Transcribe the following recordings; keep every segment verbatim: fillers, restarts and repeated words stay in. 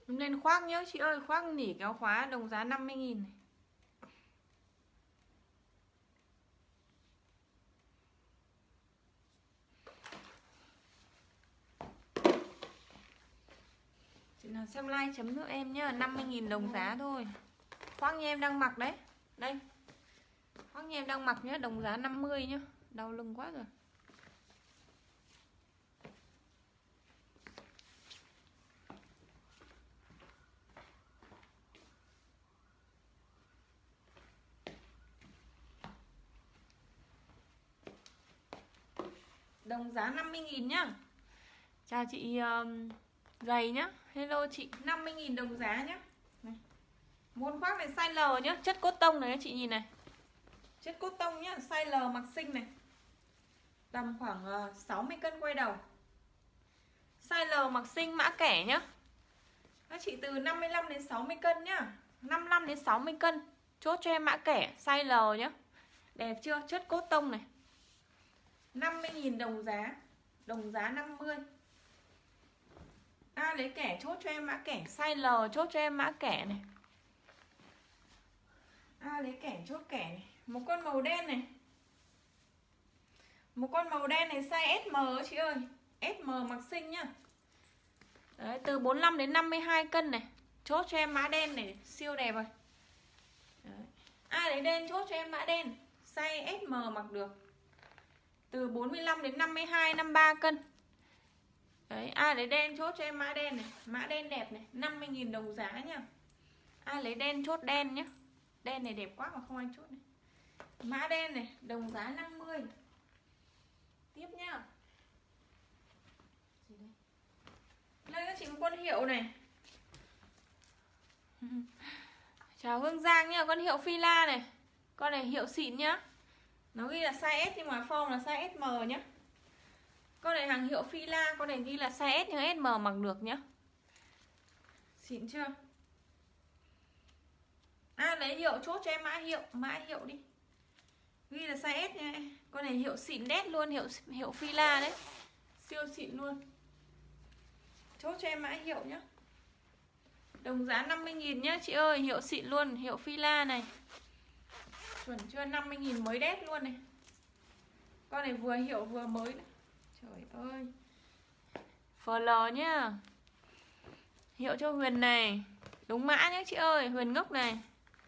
Lên khoác nhớ chị ơi, khoác nỉ kéo khóa đồng giá năm mươi nghìn này. Chị nào xem like chấm giúp em nhá, năm mươi nghìn đồng giá thôi. Khoác như em đang mặc đấy. Đây. Khoác như em đang mặc nhá, đồng giá năm mươi nhá. Đau lưng quá rồi. Đồng giá năm mươi nghìn nhá. Chào chị um, giày nhá. Hello chị, năm mươi nghìn đồng giá nhá. Này. Môn khoác này size L nhá, chất cốt tông này chị nhìn này. Chất cốt tông nhá, size L mặc xinh này. Tầm khoảng uh, sáu mươi cân quay đầu. Size L mặc xinh mã kẻ nhá. Các chị từ năm mươi lăm đến sáu mươi cân nhá. năm mươi lăm đến sáu mươi cân. Chốt cho em mã kẻ size L nhá. Đẹp chưa? Chất cốt tông này. năm mươi nghìn đồng giá. Đồng giá năm mươi. À lấy kẻ chốt cho em mã kẻ size L, chốt cho em mã kẻ này. À lấy kẻ chốt kẻ này. Một con màu đen này. Một con màu đen này size S M chị ơi. S M mặc xinh nhá. Đấy, từ bốn mươi lăm đến năm mươi hai cân này. Chốt cho em mã đen này, siêu đẹp rồi. Đấy. Ai lấy đen chốt cho em mã đen, size S M mặc được. Từ bốn mươi lăm đến năm mươi hai, năm mươi ba cân. Đấy, ai lấy đen chốt cho em mã đen này, mã đen đẹp này, năm mươi nghìn đồng giá nhá. Ai lấy đen chốt đen nhá. Đen này đẹp quá mà không ai chốt này. Mã đen này, đồng giá năm mươi. Tiếp nhá. Đây các chị một con hiệu này. Chào Hương Giang nhá, con hiệu Fila này. Con này hiệu xịn nhá. Nó ghi là size S nhưng mà form là size S M nhá. Con này hàng hiệu Fila, con này ghi là size S nhưng S M mặc được nhá. Xịn chưa? À lấy hiệu chốt cho em mã hiệu, mã hiệu đi. Ghi là size S nha. Con này hiệu xịn đét luôn, hiệu hiệu Fila đấy. Siêu xịn luôn. Chốt cho em mã hiệu nhá. Đồng giá năm mươi nghìn nhá chị ơi, hiệu xịn luôn, hiệu Fila này. Chuẩn chưa? năm mươi nghìn mới đét luôn này. Con này vừa hiệu vừa mới này. Trời ơi. Phờ lờ nhá. Hiệu cho Huyền này. Đúng mã nhé chị ơi, Huyền ngốc này.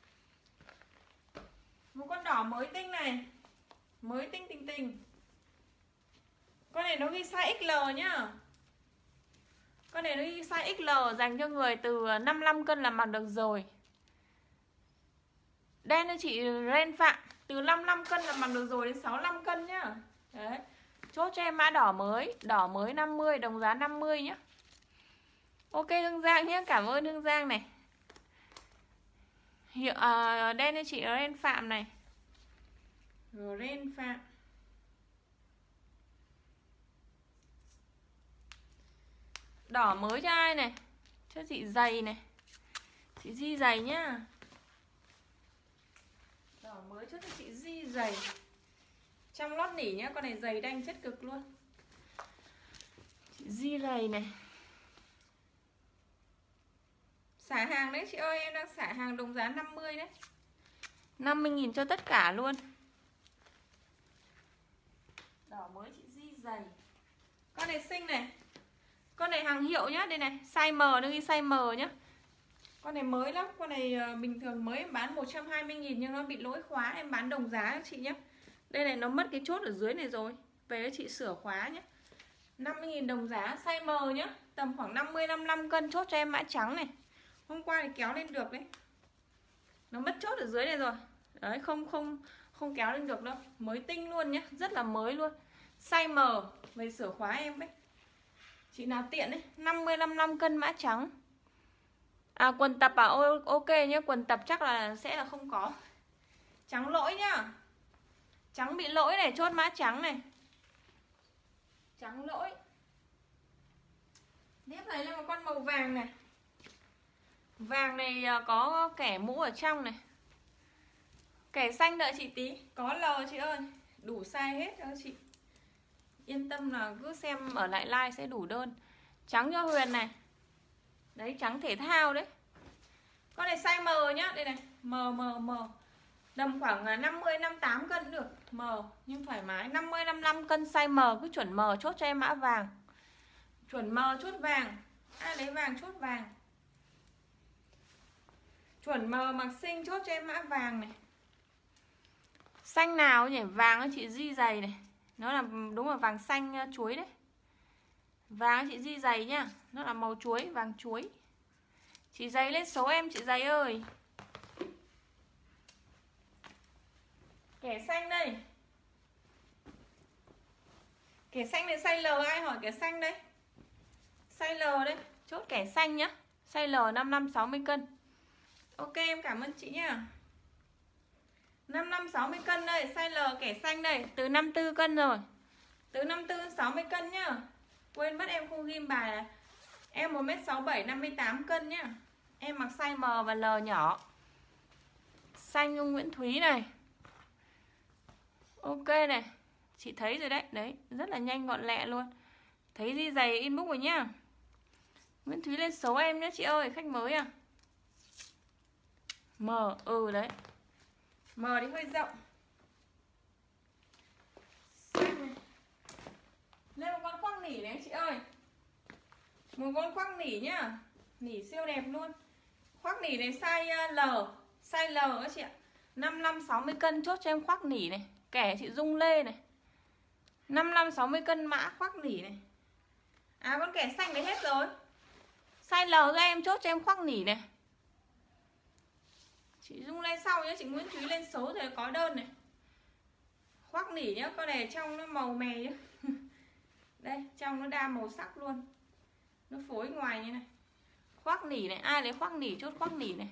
Một con đỏ mới tinh này. Mới tinh tình tình. Con này nó ghi size X L nhá. Con này nó ghi size X L, dành cho người từ năm mươi lăm cân là mặc được rồi. Đen cho chị Ren Phạm, từ năm mươi lăm cân là mặc được rồi đến sáu mươi lăm cân nhá. Đấy. Chốt cho em mã đỏ mới, đỏ mới năm mươi, đồng giá năm mươi nhá. Ok Hương Giang nhé, cảm ơn Hương Giang này. Hiệu à, đen cho chị Ren Phạm này. Ren Phạm. Đỏ mới cho ai này? Cho chị giày này. Chị Di giày nhá. Đỏ mới cho chị Di giày. Trong lót nỉ nhá, con này giày đanh chất cực luôn. Chị Di giày này. Xả hàng đấy chị ơi, em đang xả hàng đồng giá năm mươi đấy. năm mươi nghìn cho tất cả luôn. Đỏ mới chị Di giày. Con này xinh này. Con này hàng hiệu nhá, đây này, size M, nó ghi size M nhá. Con này mới lắm, con này bình thường mới em bán một trăm hai mươi nghìn nhưng nó bị lỗi khóa, em bán đồng giá cho chị nhé. Đây này, nó mất cái chốt ở dưới này rồi. Về cho chị sửa khóa nhé. năm mươi nghìn đồng giá, size M nhá. Tầm khoảng năm mươi, năm mươi lăm cân, chốt cho em mã trắng này. Hôm qua thì kéo lên được đấy. Nó mất chốt ở dưới này rồi. Đấy, không không không kéo lên được đâu. Mới tinh luôn nhé, rất là mới luôn. Size M, về sửa khóa em ấy. Chị nào tiện đấy, năm mươi, năm mươi lăm cân mã trắng. À quần tập à, ok nhé, quần tập chắc là sẽ là không có. Trắng lỗi nhá. Trắng bị lỗi này, chốt mã trắng này. Trắng lỗi. Tiếp này là một con màu vàng này. Vàng này có kẻ mũ ở trong này. Kẻ xanh đợi chị tí. Có L chị ơi. Đủ size hết cho chị. Yên tâm là cứ xem ở lại like sẽ đủ đơn. Trắng cho Huyền này. Đấy, trắng thể thao đấy. Con này size M nhá, đây này, M M M. Tầm khoảng năm mươi năm mươi tám cân được, M nhưng thoải mái. Năm mươi năm mươi lăm cân size M, cứ chuẩn M chốt cho em mã vàng. Chuẩn M chốt vàng. Ai lấy vàng chốt vàng. Chuẩn M mặc xinh chốt cho em mã vàng này. Xanh nào nhỉ? Vàng chị Di dày này. Nó là đúng là vàng xanh chuối đấy. Vàng chị Di dày nhá. Nó là màu chuối, vàng chuối. Chị dày lên số em chị dày ơi. Kẻ xanh đây. Kẻ xanh này size L, ai hỏi kẻ xanh đây? Size L đấy, chốt kẻ xanh nhá. Size L năm mươi lăm sáu mươi cân. Ok em cảm ơn chị nhá. năm mươi lăm sáu mươi cân đây, size L kẻ xanh đây, từ năm mươi tư cân rồi. Từ năm mươi tư đến sáu mươi cân nhá. Quên mất em không ghim bài này. Em một mét sáu mươi bảy, năm mươi tám cân nhá. Em mặc size M và L nhỏ. Xanh Nhung Nguyễn Thúy này. Ok này. Chị thấy rồi đấy. Đấy, rất là nhanh gọn lẹ luôn. Thấy Di giày inbox rồi nhá. Nguyễn Thúy lên số em nhé chị ơi. Khách mới à? M, ừ đấy. M thì hơi rộng. Lên một con khoác nỉ đấy chị ơi. Một con khoác nỉ nhá. Nỉ siêu đẹp luôn. Khoác nỉ này size L. Size L các chị ạ. năm mươi lăm sáu mươi cân chốt cho em khoác nỉ này. Kẻ chị Dung Lê này. năm mươi lăm sáu mươi cân mã khoác nỉ này. À con kẻ xanh đấy hết rồi. Size L cho em chốt cho em khoác nỉ này. Chị Dung lên sau nhé. Chị Nguyễn Thúy lên số rồi có đơn này. Khoác nỉ nhá. Con này trong nó màu mè nhá. Đây trong nó đa màu sắc luôn. Nó phối ngoài như này. Khoác nỉ này. Ai lấy khoác nỉ chốt khoác nỉ này.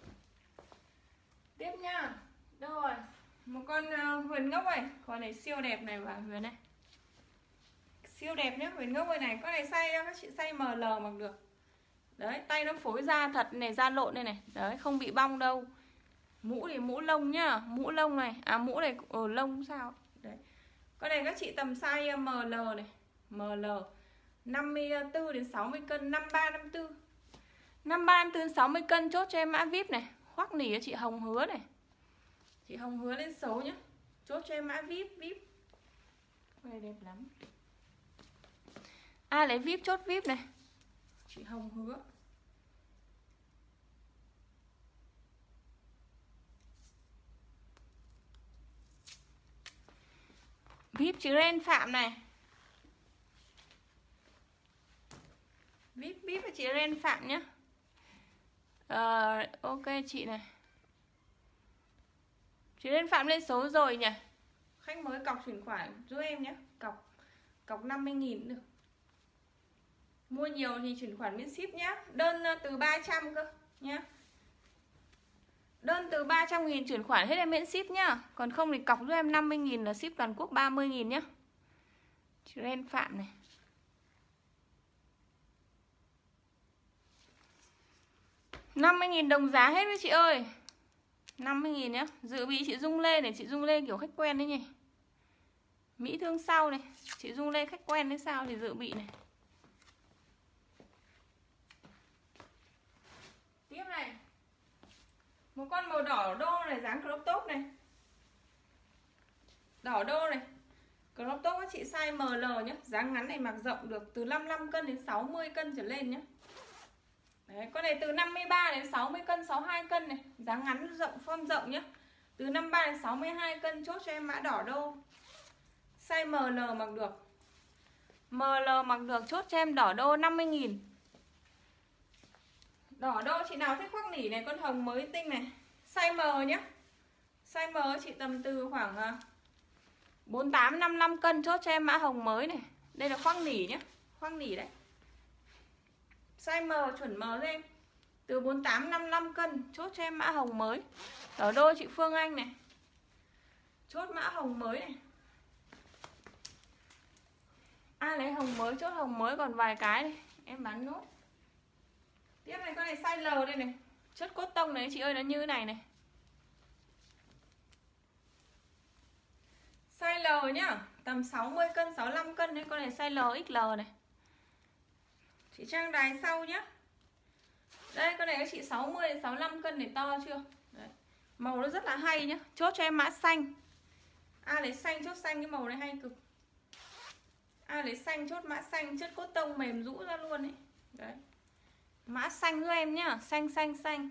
Tiếp nhá. Đâu rồi. Một con uh, huyền ngốc này. Con này siêu đẹp này và huyền này. Siêu đẹp nhá. Huyền ngốc này. Con này size các chị size M L mặc được. Đấy, tay nó phối da thật này, da lộn đây này. Đấy, không bị bong đâu. Mũ thì mũ lông nhá, mũ lông này. À mũ này ở lông sao? Đấy. Con này các chị tầm size M L này, M L năm mươi tư đến sáu mươi cân, năm mươi ba năm mươi tư. năm mươi ba năm mươi tư đến sáu mươi cân chốt cho em mã vê i pê này. Khoác nỉ cho chị Hồng Hứa này. Chị Hồng Hứa lên số nhá. Chốt cho em mã vê i pê, vê i pê. Con này đẹp lắm. Ai lấy vê i pê chốt vê i pê này. Chị Hồng Hứa. vê i pê chị Ren Phạm này. vê i pê, vê i pê chị Ren Phạm nhé. à, Ok chị này. Chị Ren Phạm lên số rồi nhỉ. Khách mới cọc chuyển khoản giúp em nhé. Cọc Cọc năm mươi nghìn được. Mua nhiều thì chuyển khoản miễn ship nhé. Đơn từ ba trăm cơ nhé. Đơn từ ba trăm nghìn chuyển khoản hết em miễn ship nhá. Còn không thì cọc giúp em năm mươi nghìn là ship toàn quốc ba mươi nghìn nhá. Chị Ren Phạm này. năm mươi nghìn đồng giá hết với chị ơi. năm mươi nghìn nhá. Dự bị chị Dung Lê này. Chị Dung Lê kiểu khách quen đấy nhỉ. Mỹ Thương sau này. Chị Dung Lê khách quen đấy sao thì dự bị này. Tiếp này. Một con màu đỏ đô này, dáng crop top này. Đỏ đô này. Crop top các chị size M L nhé. Dáng ngắn này mặc rộng được từ năm mươi lăm cân đến sáu mươi cân trở lên nhé. Đấy, con này từ năm mươi ba đến sáu mươi cân, sáu mươi hai cân này. Dáng ngắn rộng, form rộng nhé. Từ năm mươi ba đến sáu mươi hai cân chốt cho em mã đỏ đô. Size M L mặc được. M L mặc được chốt cho em đỏ đô năm mươi nghìn. Đỏ đô chị nào thích khoác nỉ này, con hồng mới tinh này. Size M nhé. Size M chị tầm từ khoảng bốn mươi tám năm mươi lăm cân chốt cho em mã hồng mới này. Đây là khoác nỉ nhé. Khoác nỉ đấy. Size M chuẩn M cho em. Từ bốn mươi tám năm mươi lăm cân chốt cho em mã hồng mới. Đỏ đô chị Phương Anh này. Chốt mã hồng mới này. Ai lấy hồng mới chốt hồng mới, còn vài cái này em bán nốt. Tiếp này con này size L đây này. Chất cốt tông đấy chị ơi, nó như thế này này. Size L nhá. Tầm sáu mươi cân, sáu mươi lăm cân đấy. Con này size L, ích lờ này. Chị trang đài sau nhá. Đây con này các chị sáu mươi đến sáu mươi lăm cân này, to chưa? Đấy. Màu nó rất là hay nhá. Chốt cho em mã xanh. Ai lấy xanh chốt xanh, cái màu này hay cực. Ai lấy xanh chốt mã xanh, chất cốt tông mềm rũ ra luôn ấy. Đấy. Mã xanh giúp em nhá, xanh xanh xanh.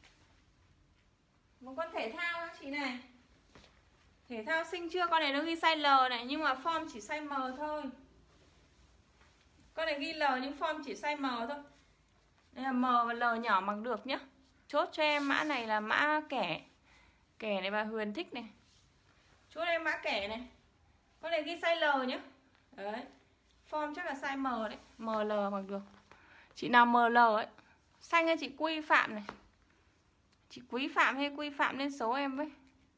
Một con thể thao các chị này. Thể thao xinh chưa? Con này nó ghi size L này, nhưng mà form chỉ size M thôi. Con này ghi L nhưng form chỉ size M thôi. Đây là M và L nhỏ mặc được nhá. Chốt cho em mã này là mã kẻ. Kẻ này bà Huyền thích này. Chốt em mã kẻ này. Con này ghi size L nhá. Đấy. Form chắc là size M đấy, M L mặc được. Chị nào M L ấy. Xanh hay chị Quy Phạm này. Chị Quý Phạm hay Quy Phạm lên số em với.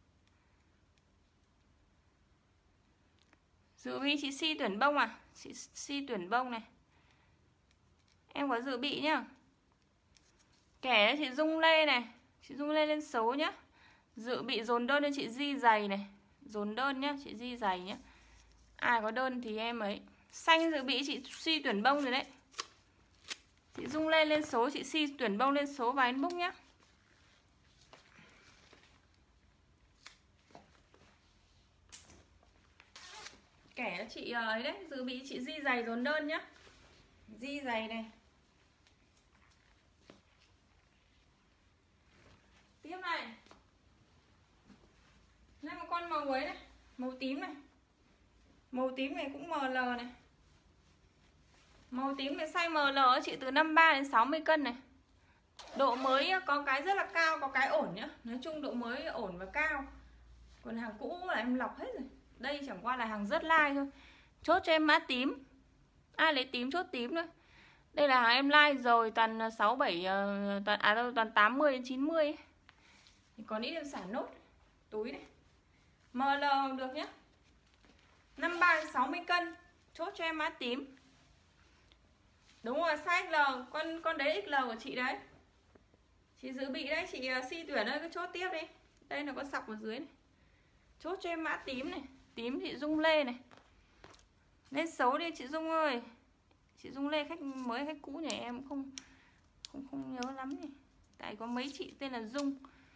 Dự bị chị Si tuyển bông à? Chị Si tuyển bông này. Em có dự bị nhá. Kẻ chị Dung Lê này. Chị Dung Lê lên số nhá. Dự bị dồn đơn cho chị Di Giày này. Dồn đơn nhá, chị Di Giày nhá. Ai có đơn thì em ấy. Xanh dự bị chị Si tuyển bông rồi đấy. Chị Dung Lê lên số, chị Si tuyển bông lên số và inbox nhá. Kẻ chị ấy đấy, dự bị chị Di Giày dồn đơn nhá. Di Giày này. Tiếp này. Đây một con màu ấy này, màu tím này. Màu tím này cũng M L này. Màu tím này size M L chị từ năm mươi ba đến sáu mươi cân này. Độ mới có cái rất là cao, có cái ổn nhá. Nói chung độ mới ổn và cao. Còn hàng cũ là em lọc hết rồi. Đây chẳng qua là hàng rất like thôi. Chốt cho em mã tím. Ai lấy tím chốt tím thôi. Đây là hàng em like rồi, toàn sáu bảy toàn à đâu toàn tám mươi đến chín mươi ấy. Thì còn ít em xả nốt. Túi này. M L được nhá. năm mươi ba đến sáu mươi cân. Chốt cho em mã tím. Đúng rồi, size L, con con đấy ích lờ của chị đấy. Chị dự bị đấy, chị Si tuyển ơi, cứ chốt tiếp đi. Đây là có sọc ở dưới này. Chốt cho em mã tím này. Tím chị Dung Lê này. Lên số đi chị Dung ơi. Chị Dung Lê khách mới khách cũ nhà em không không không nhớ lắm nhỉ. Tại có mấy chị tên là Dung.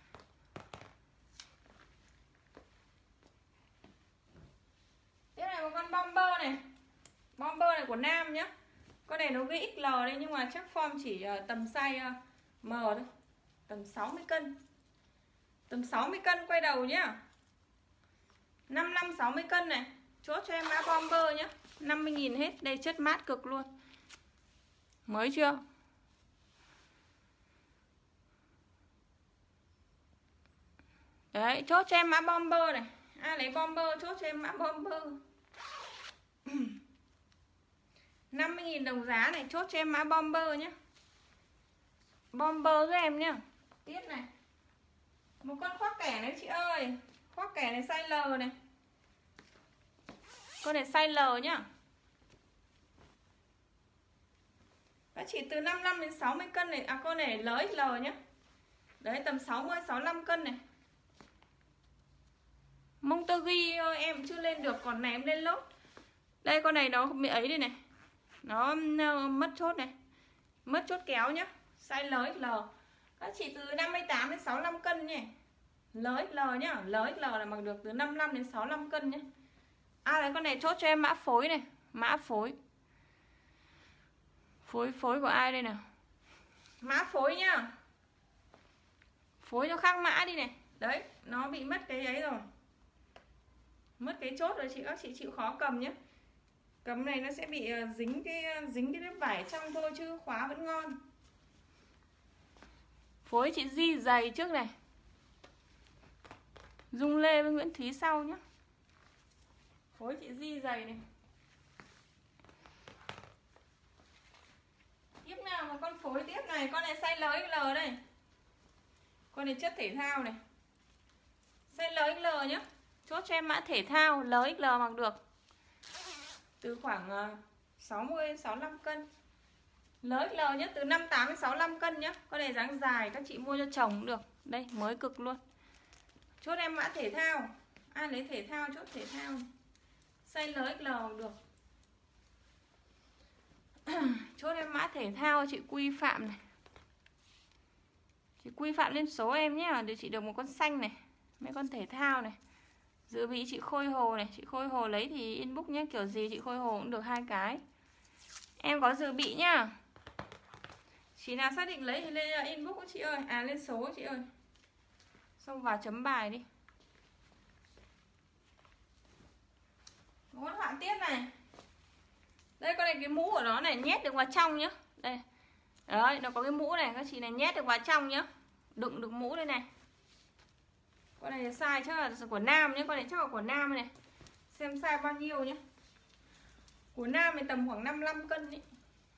Tiếp này một con bomber này. Bomber này của nam nhá. Con này nó ghi ích lờ đây nhưng mà chắc form chỉ tầm size M thôi. Tầm sáu mươi cân. Tầm sáu mươi cân quay đầu nhá. năm mươi lăm sáu mươi cân này. Chốt cho em mã bomber nhá. năm mươi nghìn hết. Đây chất mát cực luôn. Mới chưa? Đấy, chốt cho em mã bomber này. Ai lấy bomber chốt cho em mã bomber. năm mươi nghìn đồng giá này, chốt cho em mã bomber nhé. Bomber giúp em nhá. Tiếp này. Một con khoác kẻ này chị ơi. Khoác kẻ này size L này. Con này size L nhá. Các chị từ năm mươi lăm đến sáu mươi cân này. À con này L X L nhá. Đấy tầm sáu mươi sáu mươi lăm cân này. Mông tơ ghi em chưa lên được, còn này em lên lốt. Đây con này nó bị ấy đây này. Nó mất chốt này. Mất chốt kéo nhá. Size L X L. Các chị từ năm mươi tám đến sáu mươi lăm cân nhỉ. L X L nhá. L X L là mặc được từ năm mươi lăm đến sáu mươi lăm cân nhá. À đấy con này chốt cho em mã phối này. Mã phối. Phối phối của ai đây nào? Mã phối nhá. Phối cho khác mã đi này. Đấy, nó bị mất cái ấy rồi. Mất cái chốt rồi chị, các chị chịu khó cầm nhé. Cầm này nó sẽ bị dính cái dính cái lớp vải trong thôi chứ khóa vẫn ngon. Phối chị Di Giày trước này. Dung Lê với Nguyễn Thúy sau nhé. Phối chị Di Giày này. Tiếp nào một con phối tiếp này. Con này size L X L đây. Con này chất thể thao này. Size L X L nhé. Chốt cho em mã thể thao L X L mặc được. Từ khoảng sáu mươi đến sáu mươi lăm cân. L X L nhé, từ năm mươi tám đến sáu mươi lăm cân nhé. Con này dáng dài, các chị mua cho chồng cũng được. Đây, mới cực luôn. Chốt em mã thể thao. Ai lấy thể thao, chốt thể thao. Size L X L được. Chốt em mã thể thao chị Quy Phạm này. Chị quy phạm lên số em nhé, để chị được một con xanh này, mấy con thể thao này. Dự bị chị Khôi Hồ này, chị Khôi Hồ lấy thì inbox nhé, kiểu gì chị Khôi Hồ cũng được hai cái. Em có dự bị nhá. Chị nào xác định lấy thì lên inbox của chị ơi, à lên số chị ơi. Xong vào chấm bài đi. Một con họa tiết này. Đây con này cái mũ của nó này nhét được vào trong nhá. Đây. Đấy, nó có cái mũ này, các chị này nhét được vào trong nhá. Đựng được mũ đây này. Con này size chắc là của nam nhé, con này chắc là của nam này. Xem size bao nhiêu nhé. Của nam thì tầm khoảng năm mươi lăm cân ý.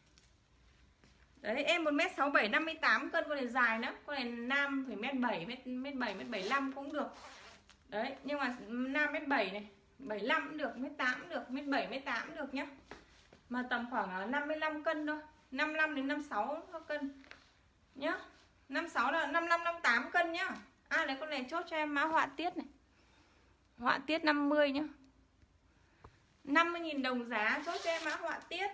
Đấy, em một mét sáu bảy, năm mươi tám cân, con này dài lắm. Con này nam phải mét bảy, mét bảy, mét bảy mươi lăm cũng được. Đấy, nhưng mà nam mét bảy này, bảy mươi lăm cũng được, mét tám cũng được, mét bảy, mét tám cũng được nhá. Mà tầm khoảng năm mươi lăm cân thôi, năm mươi lăm đến năm mươi sáu cân nhá. năm mươi sáu là năm mươi lăm, năm mươi tám cân nhá. À lấy con này chốt cho em mã họa tiết này. Họa tiết năm mươi nhá. năm mươi nghìn đồng giá, chốt cho em mã họa tiết.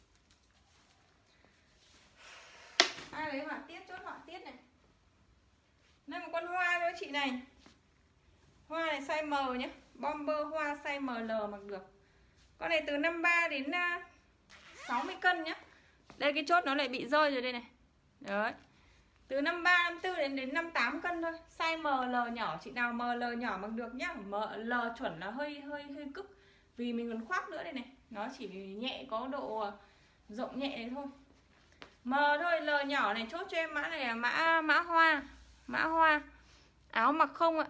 Ai lấy họa tiết, chốt họa tiết này. Đây một con hoa cho chị này. Hoa này size M nhé. Bomber hoa size em lờ mặc được. Con này từ năm mươi ba đến sáu mươi cân nhá. Đây cái chốt nó lại bị rơi rồi đây này. Đấy. Từ năm mươi ba, năm mươi tư đến đến năm mươi tám cân thôi. Size em lờ nhỏ, chị nào em lờ nhỏ mặc được nhá. em lờ chuẩn là hơi hơi hơi cức. Vì mình còn khoác nữa đây này. Nó chỉ nhẹ, có độ rộng nhẹ này thôi. M thôi, L nhỏ này, chốt cho em mã này là mã mã hoa. Mã hoa. Áo mặc không ạ.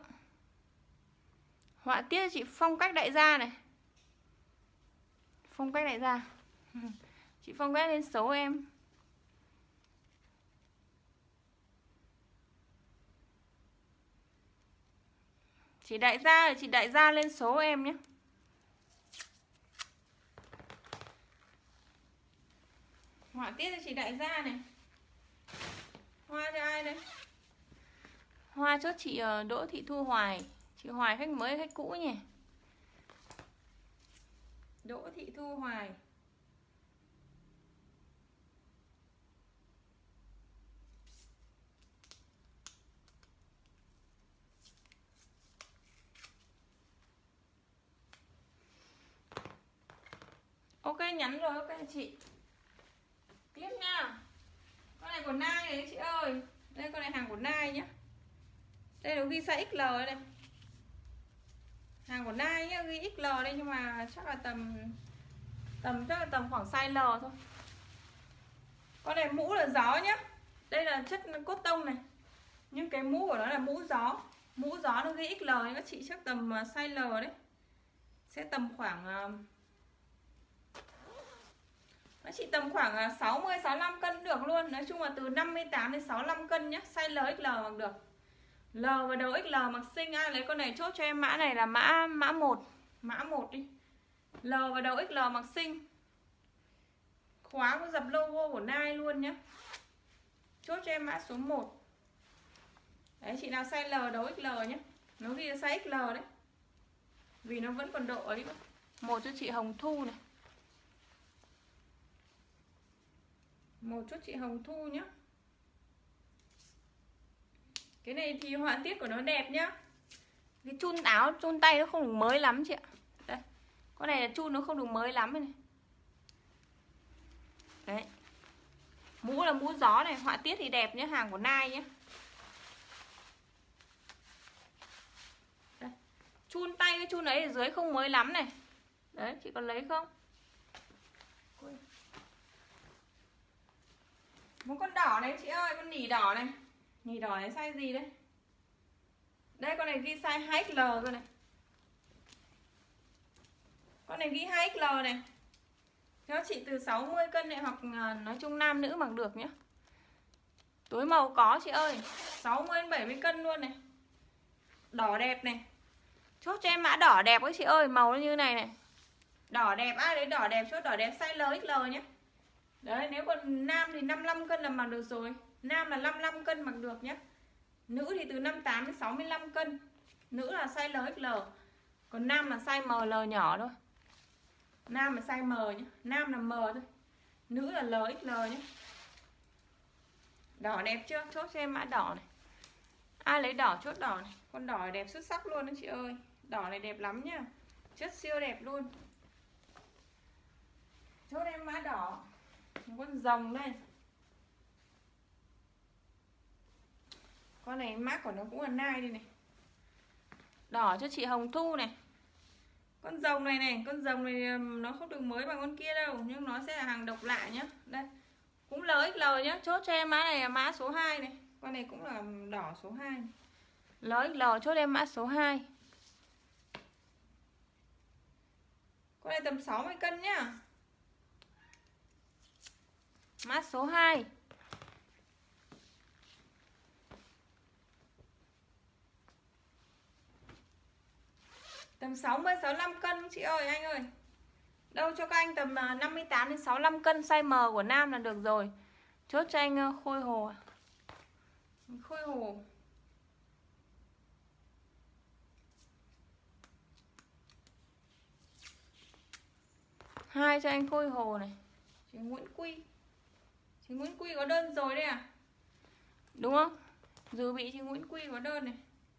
Họa tiết chị phong cách đại gia này. Phong cách đại gia. Chị phong cách lên số em. Chị đại gia, chị đại gia lên số em nhé. Họa tiết cho chị đại gia này. Hoa cho ai đây? Hoa chốt chị Đỗ Thị Thu Hoài. Chị Hoài khách mới khách cũ nhỉ? Đỗ Thị Thu Hoài. Ok, nhắn rồi, ok chị. Tiếp nha. Con này của Nai này chị ơi. Đây con này hàng của Nai nhá. Đây nó ghi size ích lờ đây. Hàng của Nai nhá, ghi ích lờ đây, nhưng mà chắc là tầm Tầm chắc là tầm khoảng size L thôi. Con này mũ là gió nhá. Đây là chất cốt tông này. Nhưng cái mũ của nó là mũ gió. Mũ gió nó ghi ích lờ các chị, chắc tầm size L đấy. Sẽ tầm khoảng Nó chỉ tầm khoảng sáu mươi, sáu mươi lăm cân được luôn. Nói chung là từ năm mươi tám đến sáu mươi lăm cân nhé. Size L ích lờ mặc được. L và đầu ích lờ mặc xinh. Ai lấy con này chốt cho em mã này là mã mã một. Mã một đi. L và đầu ích lờ mặc xinh. Khóa có dập logo của Nai luôn nhé. Chốt cho em mã số một. Đấy, chị nào size L đầu ích lờ nhé. Nó ghi là size ích lờ đấy. Vì nó vẫn còn độ ấy. Một cho chị Hồng Thu này. Một chút chị Hồng Thu nhá. Cái này thì họa tiết của nó đẹp nhá. Cái chun áo, chun tay nó không được mới lắm chị ạ. Đây. Con này là chun nó không được mới lắm này. Đấy. Mũ là mũ gió này, họa tiết thì đẹp nhá, hàng của Nai nhá. Đây. Chun tay cái chun ấy ở dưới không mới lắm này. Đấy, chị còn lấy không? Một con đỏ này chị ơi, con nỉ đỏ này. Nỉ đỏ này size gì đấy? Đây con này ghi size hai ích lờ rồi này. Con này ghi hai ích lờ này. Cho chị từ sáu mươi cân này, hoặc nói chung nam nữ mặc được nhé. Túi màu có chị ơi, sáu mươi đến bảy mươi cân luôn này. Đỏ đẹp này. Chốt cho em mã đỏ đẹp ấy chị ơi, màu nó như này này. Đỏ đẹp, ai lấy đỏ đẹp chốt đỏ đẹp size L ích lờ nhé. Đấy, nếu còn nam thì năm mươi lăm cân là mặc được rồi. Nam là năm mươi lăm cân mặc được nhé. Nữ thì từ năm mươi tám đến sáu mươi lăm cân. Nữ là size L ích lờ. Còn nam là size em lờ nhỏ thôi. Nam là size M nhé. Nam là M thôi. Nữ là L ích lờ nhé. Đỏ đẹp chưa? Chốt cho em mã đỏ này. Ai lấy đỏ chốt đỏ này. Con đỏ này đẹp xuất sắc luôn đó chị ơi. Đỏ này đẹp lắm nhá. Chất siêu đẹp luôn. Chốt em mã đỏ. Một con rồng đây. Con này mác của nó cũng là nai đây này. Đỏ cho chị Hồng Thu này. Con rồng này này, con rồng này nó không được mới bằng con kia đâu, nhưng nó sẽ là hàng độc lạ nhá. Đây. Cũng L X L nhá, chốt cho em mã này là mã số hai này. Con này cũng là đỏ số hai này. L X L chốt em mã số hai. Con này tầm sáu mươi cân nhá. Mã số hai. Tầm sáu mươi sáu mươi lăm cân chị ơi, anh ơi. Đâu cho các anh tầm năm mươi tám đến sáu mươi lăm cân size M của nam là được rồi. Chốt cho anh Khôi Hồ. Khôi Hồ. Hai cho anh Khôi Hồ này. Chị Nguyễn Quy. Chị Nguyễn Quy có đơn rồi đấy à? Đúng không? Dự bị chị Nguyễn Quy có đơn này.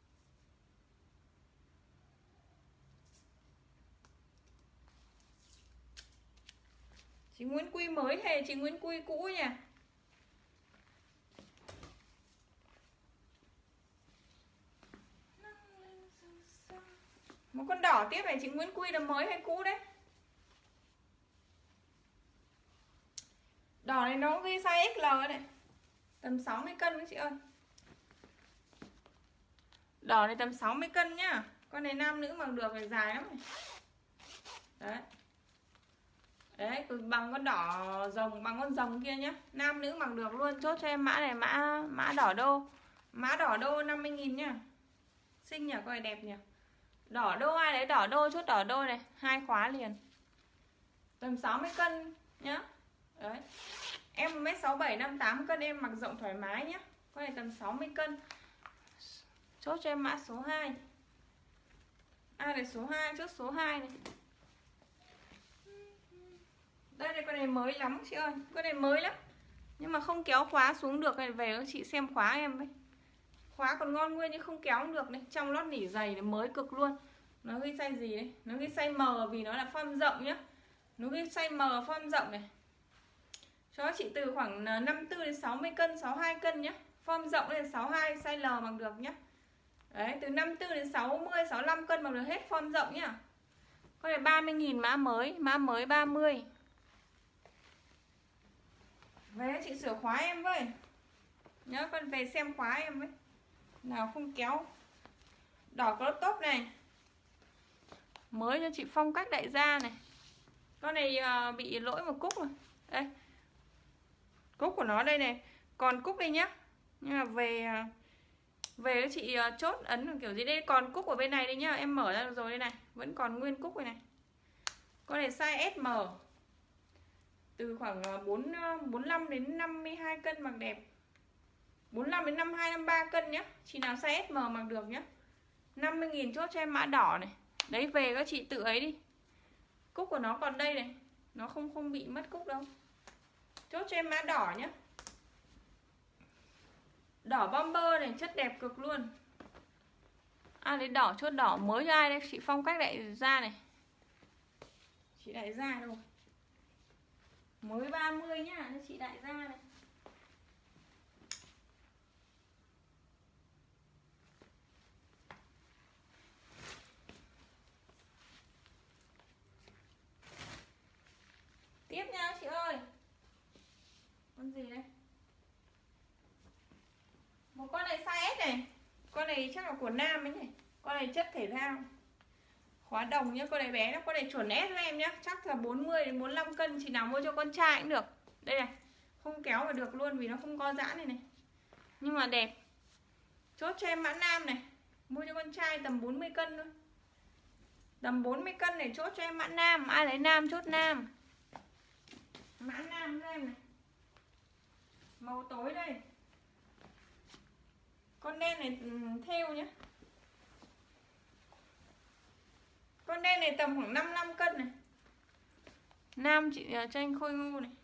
Chị Nguyễn Quy mới hay chị Nguyễn Quy cũ nhỉ? Một con đỏ tiếp này, chị Nguyễn Quy là mới hay cũ đấy? Đỏ này nó ghi size X L này. Tầm sáu mươi cân đấy chị ơi. Đỏ này tầm sáu mươi cân nhá. Con này nam nữ mặc được này, dài lắm này. Đấy. Đấy, bằng con đỏ rồng, bằng con rồng kia nhá. Nam nữ mặc được luôn. Chốt cho em mã này, mã mã đỏ đô. Mã đỏ đô năm mươi nghìn nhá. Xinh nhỉ, coi đẹp nhỉ. Đỏ đô, ai đấy đỏ đô, chốt đỏ đô này. Hai khóa liền. Tầm sáu mươi cân nhá. Đấy. Em một mét sáu bảy, năm mươi tám cân, em mặc rộng thoải mái nhá. Con này tầm sáu mươi cân. Chốt cho em mã số hai. Ai này số hai, chốt số hai này. Đây này, con này mới lắm chị ơi. Con này mới lắm. Nhưng mà không kéo khóa xuống được này. Về chị xem khóa em ấy. Khóa còn ngon nguyên nhưng không kéo không được này. Trong lót nỉ dày này mới cực luôn. Nó ghi size gì đấy? Nó ghi size M vì nó là form rộng nhá. Nó ghi size M form rộng này. Cho chị từ khoảng năm mươi tư đến sáu mươi cân, sáu mươi hai cân nhá. Form rộng lên sáu mươi hai, size L bằng được nhá. Đấy, từ năm mươi tư đến sáu mươi, sáu mươi lăm cân bằng được hết form rộng nhá. Con này ba mươi nghìn mã mới, mã mới ba mươi. Về chị sửa khóa em với. Nhớ con về xem khóa em với. Nào không kéo. Đỏ crop top này. Mới cho chị phong cách đại gia này. Con này uh, bị lỗi một cúc rồi. Đây. Cúc của nó đây này. Còn cúc đây nhá. Nhưng mà về về chị uh, chốt ấn kiểu gì đây. Còn cúc ở bên này đây nhá. Em mở ra được rồi đây này. Vẫn còn nguyên cúc này này. Con này size S M. Từ khoảng bốn, bốn mươi lăm đến năm mươi hai cân mặc đẹp. bốn mươi lăm đến năm mươi hai, năm mươi ba cân nhá. Chị nào size S M mặc được nhá. năm mươi nghìn chốt cho em mã đỏ này. Đấy, về các chị tự ấy đi. Cúc của nó còn đây này. Nó không không bị mất cúc đâu. Chốt cho em mã đỏ nhá. Đỏ bomber này, chất đẹp cực luôn. Ai lấy đỏ chốt đỏ mới cho ai đây? Chị phong cách đại gia này. Chị đại gia đâu? Mới ba mươi nhá, cho chị đại gia này. Tiếp nha chị ơi. Con gì đây? Một con này size S này. Con này chắc là của nam ấy này. Con này chất thể thao. Khóa đồng nhá, con này bé lắm. Con này chuẩn S với em nhá. Chắc là bốn mươi đến bốn mươi lăm cân. Chị nào mua cho con trai cũng được. Đây này. Không kéo mà được luôn vì nó không co giãn này này. Nhưng mà đẹp. Chốt cho em mã nam này. Mua cho con trai tầm bốn mươi cân thôi. Tầm bốn mươi cân này chốt cho em mã nam. Ai lấy nam chốt nam. Mã nam cho em này. Màu tối đây. Con đen này theo nhé. Con đen này tầm khoảng năm mươi lăm cân này. Nam chị cho anh Khôi Ngu này.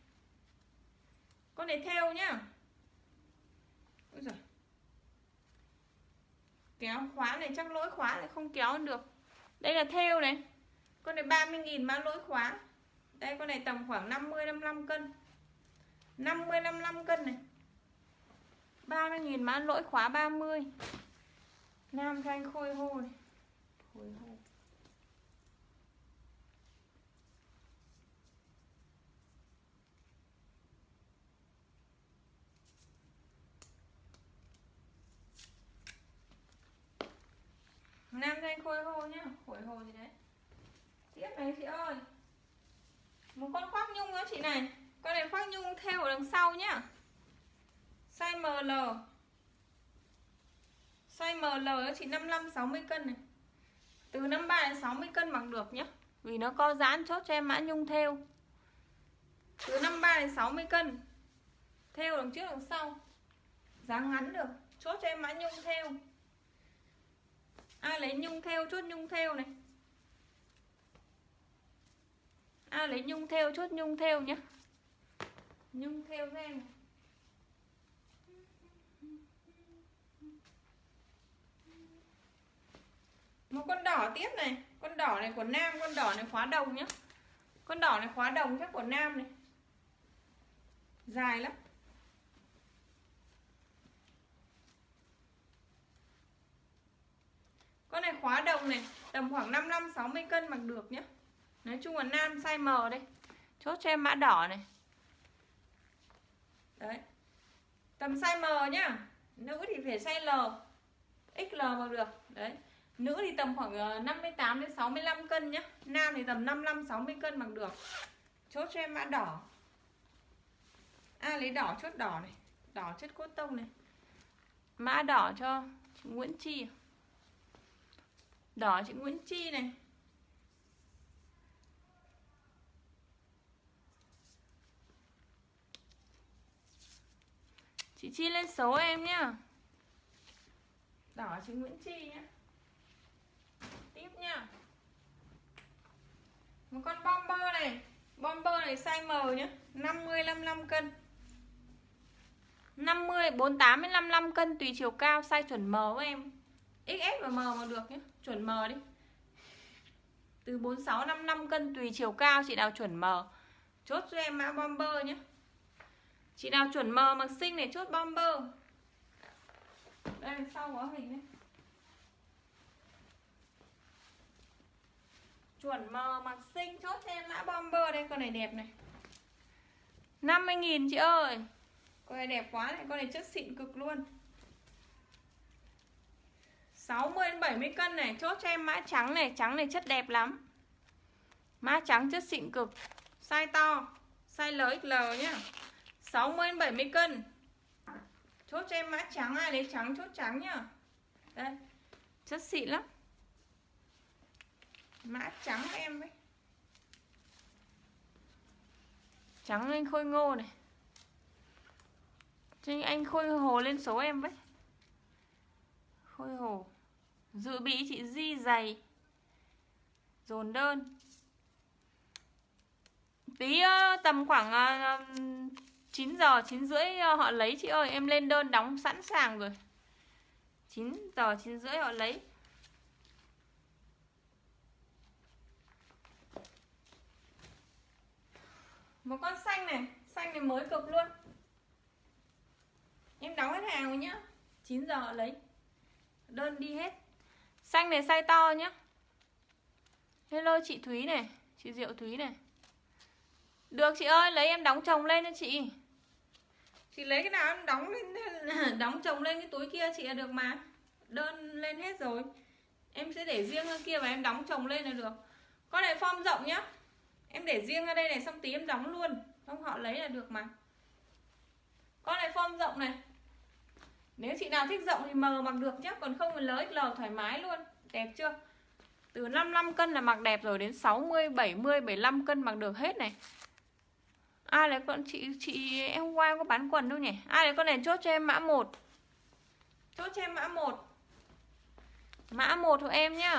Con này theo nhá. Ôi giời. Kéo khóa này chắc lỗi khóa này không kéo được. Đây là thêu này. Con này ba mươi nghìn mã lỗi khóa. Đây con này tầm khoảng năm mươi năm mươi lăm cân. năm mươi năm mươi lăm cân này. ba mươi nghìn mã lỗi khóa ba mươi. Nam cho anh khôi hô này. Khôi hô. Nam cho anh khôi hô nhá. Khôi hô gì đấy. Tiếp này chị ơi. Một con khoác nhung nữa chị này. Con này khoác nhung theo ở đằng sau nhá. Size em lờ. Size em lờ chị năm mươi lăm sáu mươi cân này. Từ năm mươi ba đến sáu mươi cân mặc được nhá. Vì nó co giãn, chốt cho em mã nhung theo. Từ năm mươi ba đến sáu mươi cân. Theo đằng trước đằng sau. Dáng ngắn được. Chốt cho em mã nhung theo. Ai lấy nhung theo chốt nhung theo này. Ai lấy nhung theo chốt nhung theo nhá. Nhung theo với em. Một con đỏ tiếp này. Con đỏ này của nam. Con đỏ này khóa đồng nhá. Con đỏ này khóa đồng chắc của nam này. Dài lắm. Con này khóa đồng này. Tầm khoảng năm mươi lăm sáu mươi cân mặc được nhá. Nói chung là nam size M đây. Chốt cho em mã đỏ này. Đấy. Tầm size M nhá. Nữ thì phải size L, ích lờ mặc được. Đấy. Nữ thì tầm khoảng năm mươi tám đến sáu mươi lăm cân nhá. Nam thì tầm năm mươi lăm sáu mươi cân mặc được. Chốt cho em mã đỏ. À lấy đỏ chốt đỏ này. Đỏ chất cốt tông này. Mã đỏ cho chị Nguyễn Chi. Đỏ chị Nguyễn Chi này. Chị Chi lên số em nhá. Đỏ chị Nguyễn Chi nhá. Tiếp nhá. Một con bomber này. Bomber này size M nhá. năm mươi năm mươi lăm cân. năm mươi, bốn mươi tám đến năm mươi lăm cân tùy chiều cao, size chuẩn M với em. ích ét và M mà được nhé. Chuẩn M đi. Từ bốn mươi sáu năm mươi lăm cân tùy chiều cao, chị nào chuẩn M chốt cho em mã bomber nhé. Chị nào chuẩn M mặc xinh này chốt bomber. Đây sau có hình đấy. Chuẩn M mặc xinh chốt cho em mã bomber đây. Con này đẹp này. năm mươi nghìn chị ơi. Con này đẹp quá này. Con này chất xịn cực luôn. sáu mươi đến bảy mươi cân này. Chốt cho em mã trắng này. Trắng này chất đẹp lắm. Mã trắng chất xịn cực. Size to. Size L ích lờ nhá. sáu mươi đến bảy mươi cân. Chốt cho em mã trắng. Ai lấy trắng chốt trắng nhá. Đây. Chất xịn lắm. Mã trắng em ấy. Trắng anh Khôi Ngô này. Chứ anh Khôi Hồ lên số em với. Khôi Hồ. Dự bị chị Di giày. Dồn đơn. Tí uh, tầm khoảng uh, chín giờ, chín rưỡi uh, họ lấy chị ơi. Em lên đơn đóng sẵn sàng rồi. chín giờ, chín rưỡi họ lấy. Một con xanh này. Xanh này mới cực luôn. Em đóng hết hàng rồi nhá. chín giờ họ lấy. Đơn đi hết. Xanh này size to nhá. Hello chị Thúy này. Chị Diệu Thúy này. Được chị ơi, lấy em đóng chồng lên cho chị. Chị lấy cái nào em đóng lên. Đóng chồng lên cái túi kia chị là được mà. Đơn lên hết rồi. Em sẽ để riêng ở kia và em đóng chồng lên là được. Con này form rộng nhá. Em để riêng ở đây này, xong tí em đóng luôn. Không họ lấy là được mà. Con này form rộng này. Nếu chị nào thích rộng thì M mặc được nhá. Còn không thì L ích lờ thoải mái luôn. Đẹp chưa? Từ năm mươi lăm cân là mặc đẹp rồi. Đến sáu mươi, bảy mươi, bảy mươi lăm cân mặc được hết này. Ai lấy con chị chị em hôm qua có bán quần đâu nhỉ? Ai lấy con này chốt cho em mã một. Chốt cho em mã một. Mã một của em nhá.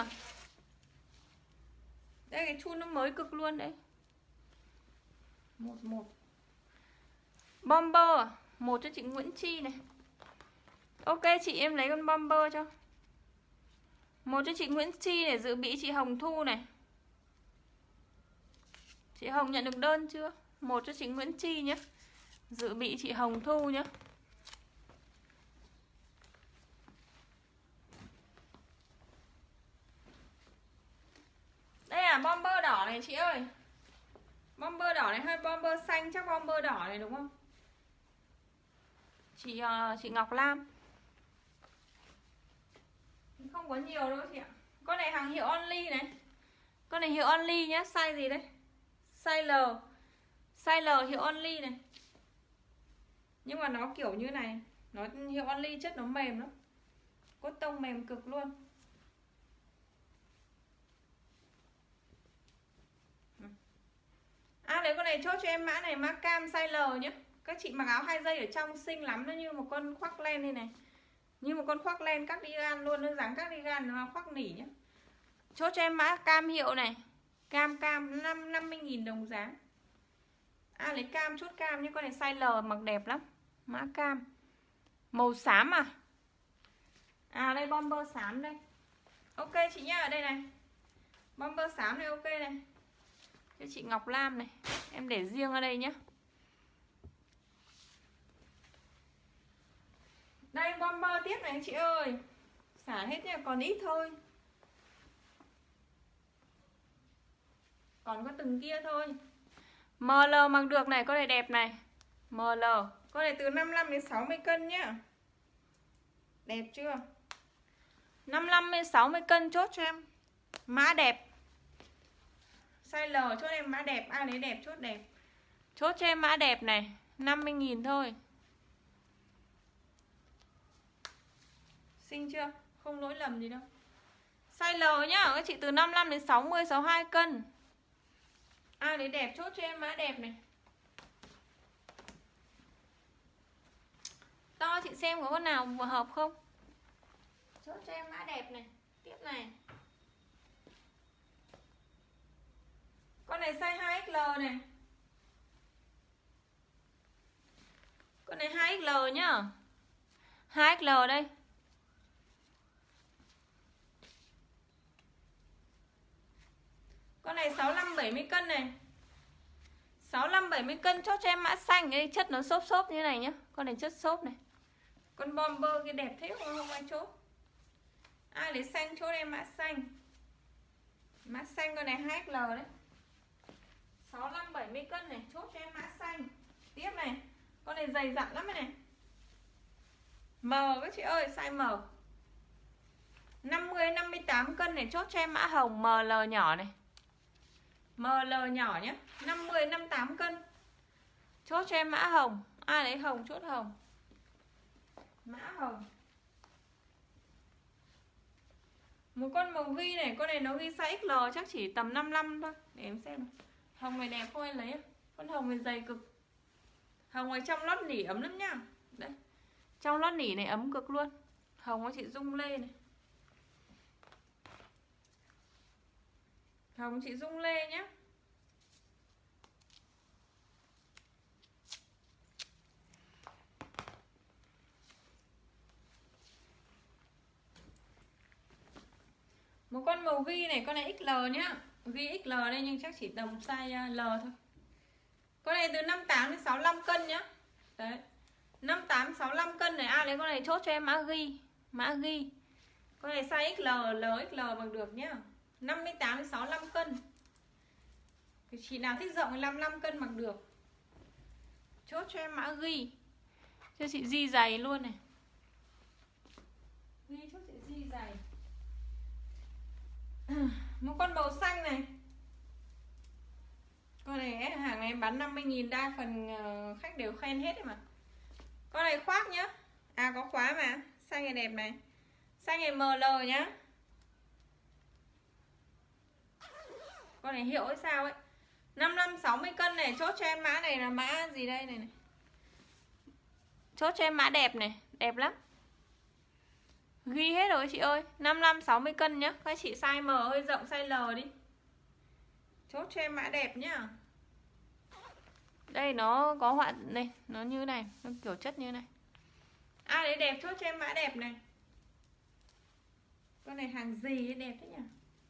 Đây cái chun nó mới cực luôn đấy. một một. Bomber một cho chị Nguyễn Chi này. Ok chị em lấy con bomber cho. Một cho chị Nguyễn Chi để dự bị chị Hồng Thu này. Chị Hồng nhận được đơn chưa? Một cho chị Nguyễn Chi nhé. Dự bị chị Hồng Thu nhé. Đây là bomber đỏ này chị ơi. Bomber đỏ này hơi bomber xanh, chắc bomber đỏ này đúng không? Chị uh, chị Ngọc Lam. Không có nhiều đâu chị ạ. Con này hàng hiệu Only này. Con này hiệu Only nhá, size gì đấy? Size L. Size L hiệu Only này. Nhưng mà nó kiểu như này, nó hiệu Only chất nó mềm lắm. Cốt tông mềm cực luôn. À lấy con này chốt cho em mã này, mã cam size L nhé. Các chị mặc áo hai dây ở trong xinh lắm, nó như một con khoác len đây này. Như một con khoác len cardigan luôn, nó dáng cardigan nó khoác nỉ nhé. Chốt cho em mã cam hiệu này. Cam cam năm mươi nghìn đồng giá. À lấy cam, chốt cam nhé, con này size L mặc đẹp lắm. Mã cam. Màu xám à? À đây bomber xám đây. Ok chị nhá, ở đây này. Bomber xám này ok này. Cho chị Ngọc Lam này. Em để riêng ở đây nhé. Đây bomber tiếp này chị ơi. Xả hết nha, còn ít thôi. Còn có từng kia thôi. em lờ mặc được này, con này đẹp này. em lờ. Con này từ năm mươi lăm đến sáu mươi cân nhá. Đẹp chưa? năm mươi lăm đến sáu mươi cân chốt cho em. Mã đẹp. Size L chốt em mã đẹp. Ai lấy đẹp chốt đẹp. Chốt cho em mã đẹp này. năm mươi nghìn thôi. Xinh chưa? Không lỗi lầm gì đâu. Size L nhá. Các chị từ năm mươi lăm đến sáu mươi, sáu mươi hai cân. Ai lấy đẹp chốt cho em mã đẹp này. To chị xem có con nào vừa hợp không? Chốt cho em mã đẹp này. Tiếp này. Con này size hai X L này. Con này hai X L nhá. hai X L đây. Con này sáu mươi lăm bảy mươi cân này. sáu mươi lăm bảy mươi cân chốt cho em mã xanh. Cái chất nó xốp xốp như này nhá. Con này chất xốp này. Con bomber cái đẹp thế không, không ai chốt. Ai lấy xanh chốt em mã xanh. Mã xanh con này hai X L đấy. sáu mươi lăm bảy mươi cân này, chốt cho em mã xanh. Tiếp này. Con này dày dặn lắm này. M các chị ơi, size M. năm mươi năm mươi tám cân này, chốt cho em mã hồng em lờ nhỏ này. em lờ nhỏ nhé. năm mươi năm mươi tám cân. Chốt cho em mã hồng. Ai lấy hồng chốt hồng. Mã hồng. Một con màu ghi này, con này nó ghi size X L chắc chỉ tầm năm mươi lăm thôi. Để em xem. Hồng này đẹp không ai lấy. Con hồng này dày cực. Hồng ở trong lót nỉ ấm lắm nhá. Đấy. Trong lót nỉ này ấm cực luôn. Hồng của chị Dung Lê này. Hồng chị Dung Lê nhé. Một con màu ghi này, con này X L nhá. Ghi X L đây nhưng chắc chỉ tầm size L thôi. Con này từ năm mươi tám đến sáu mươi lăm cân nhá. Đấy. năm mươi tám sáu mươi lăm cân này, ai lấy con này chốt cho em mã ghi. Mã ghi. Con này size X L, L X L bằng được nhá. năm mươi tám đến sáu mươi lăm cân. Chị nào thích rộng thì năm mươi lăm cân mặc được. Chốt cho em mã ghi. Cho chị Di giày luôn này. Ghi chốt chị Di giày. Một con màu xanh này. Con này hàng này em bán năm mươi nghìn, đa phần khách đều khen hết đấy mà. Con này khoác nhá. À có khóa mà. Xanh này đẹp này. Xanh này em lờ nhá. Con này hiệu hay sao ấy. năm mươi lăm sáu mươi cân này, chốt cho em mã này là mã gì đây này này. Chốt cho em mã đẹp này, đẹp lắm. Ghi hết rồi chị ơi. năm mươi lăm sáu mươi cân nhá. Các chị size M hơi rộng, size L đi. Chốt cho em mã đẹp nhá. Đây nó có họa đây, nó như này, nó kiểu chất như này. Ai đấy đẹp chốt cho em mã đẹp này. Con này hàng gì ấy, đẹp thế nhỉ?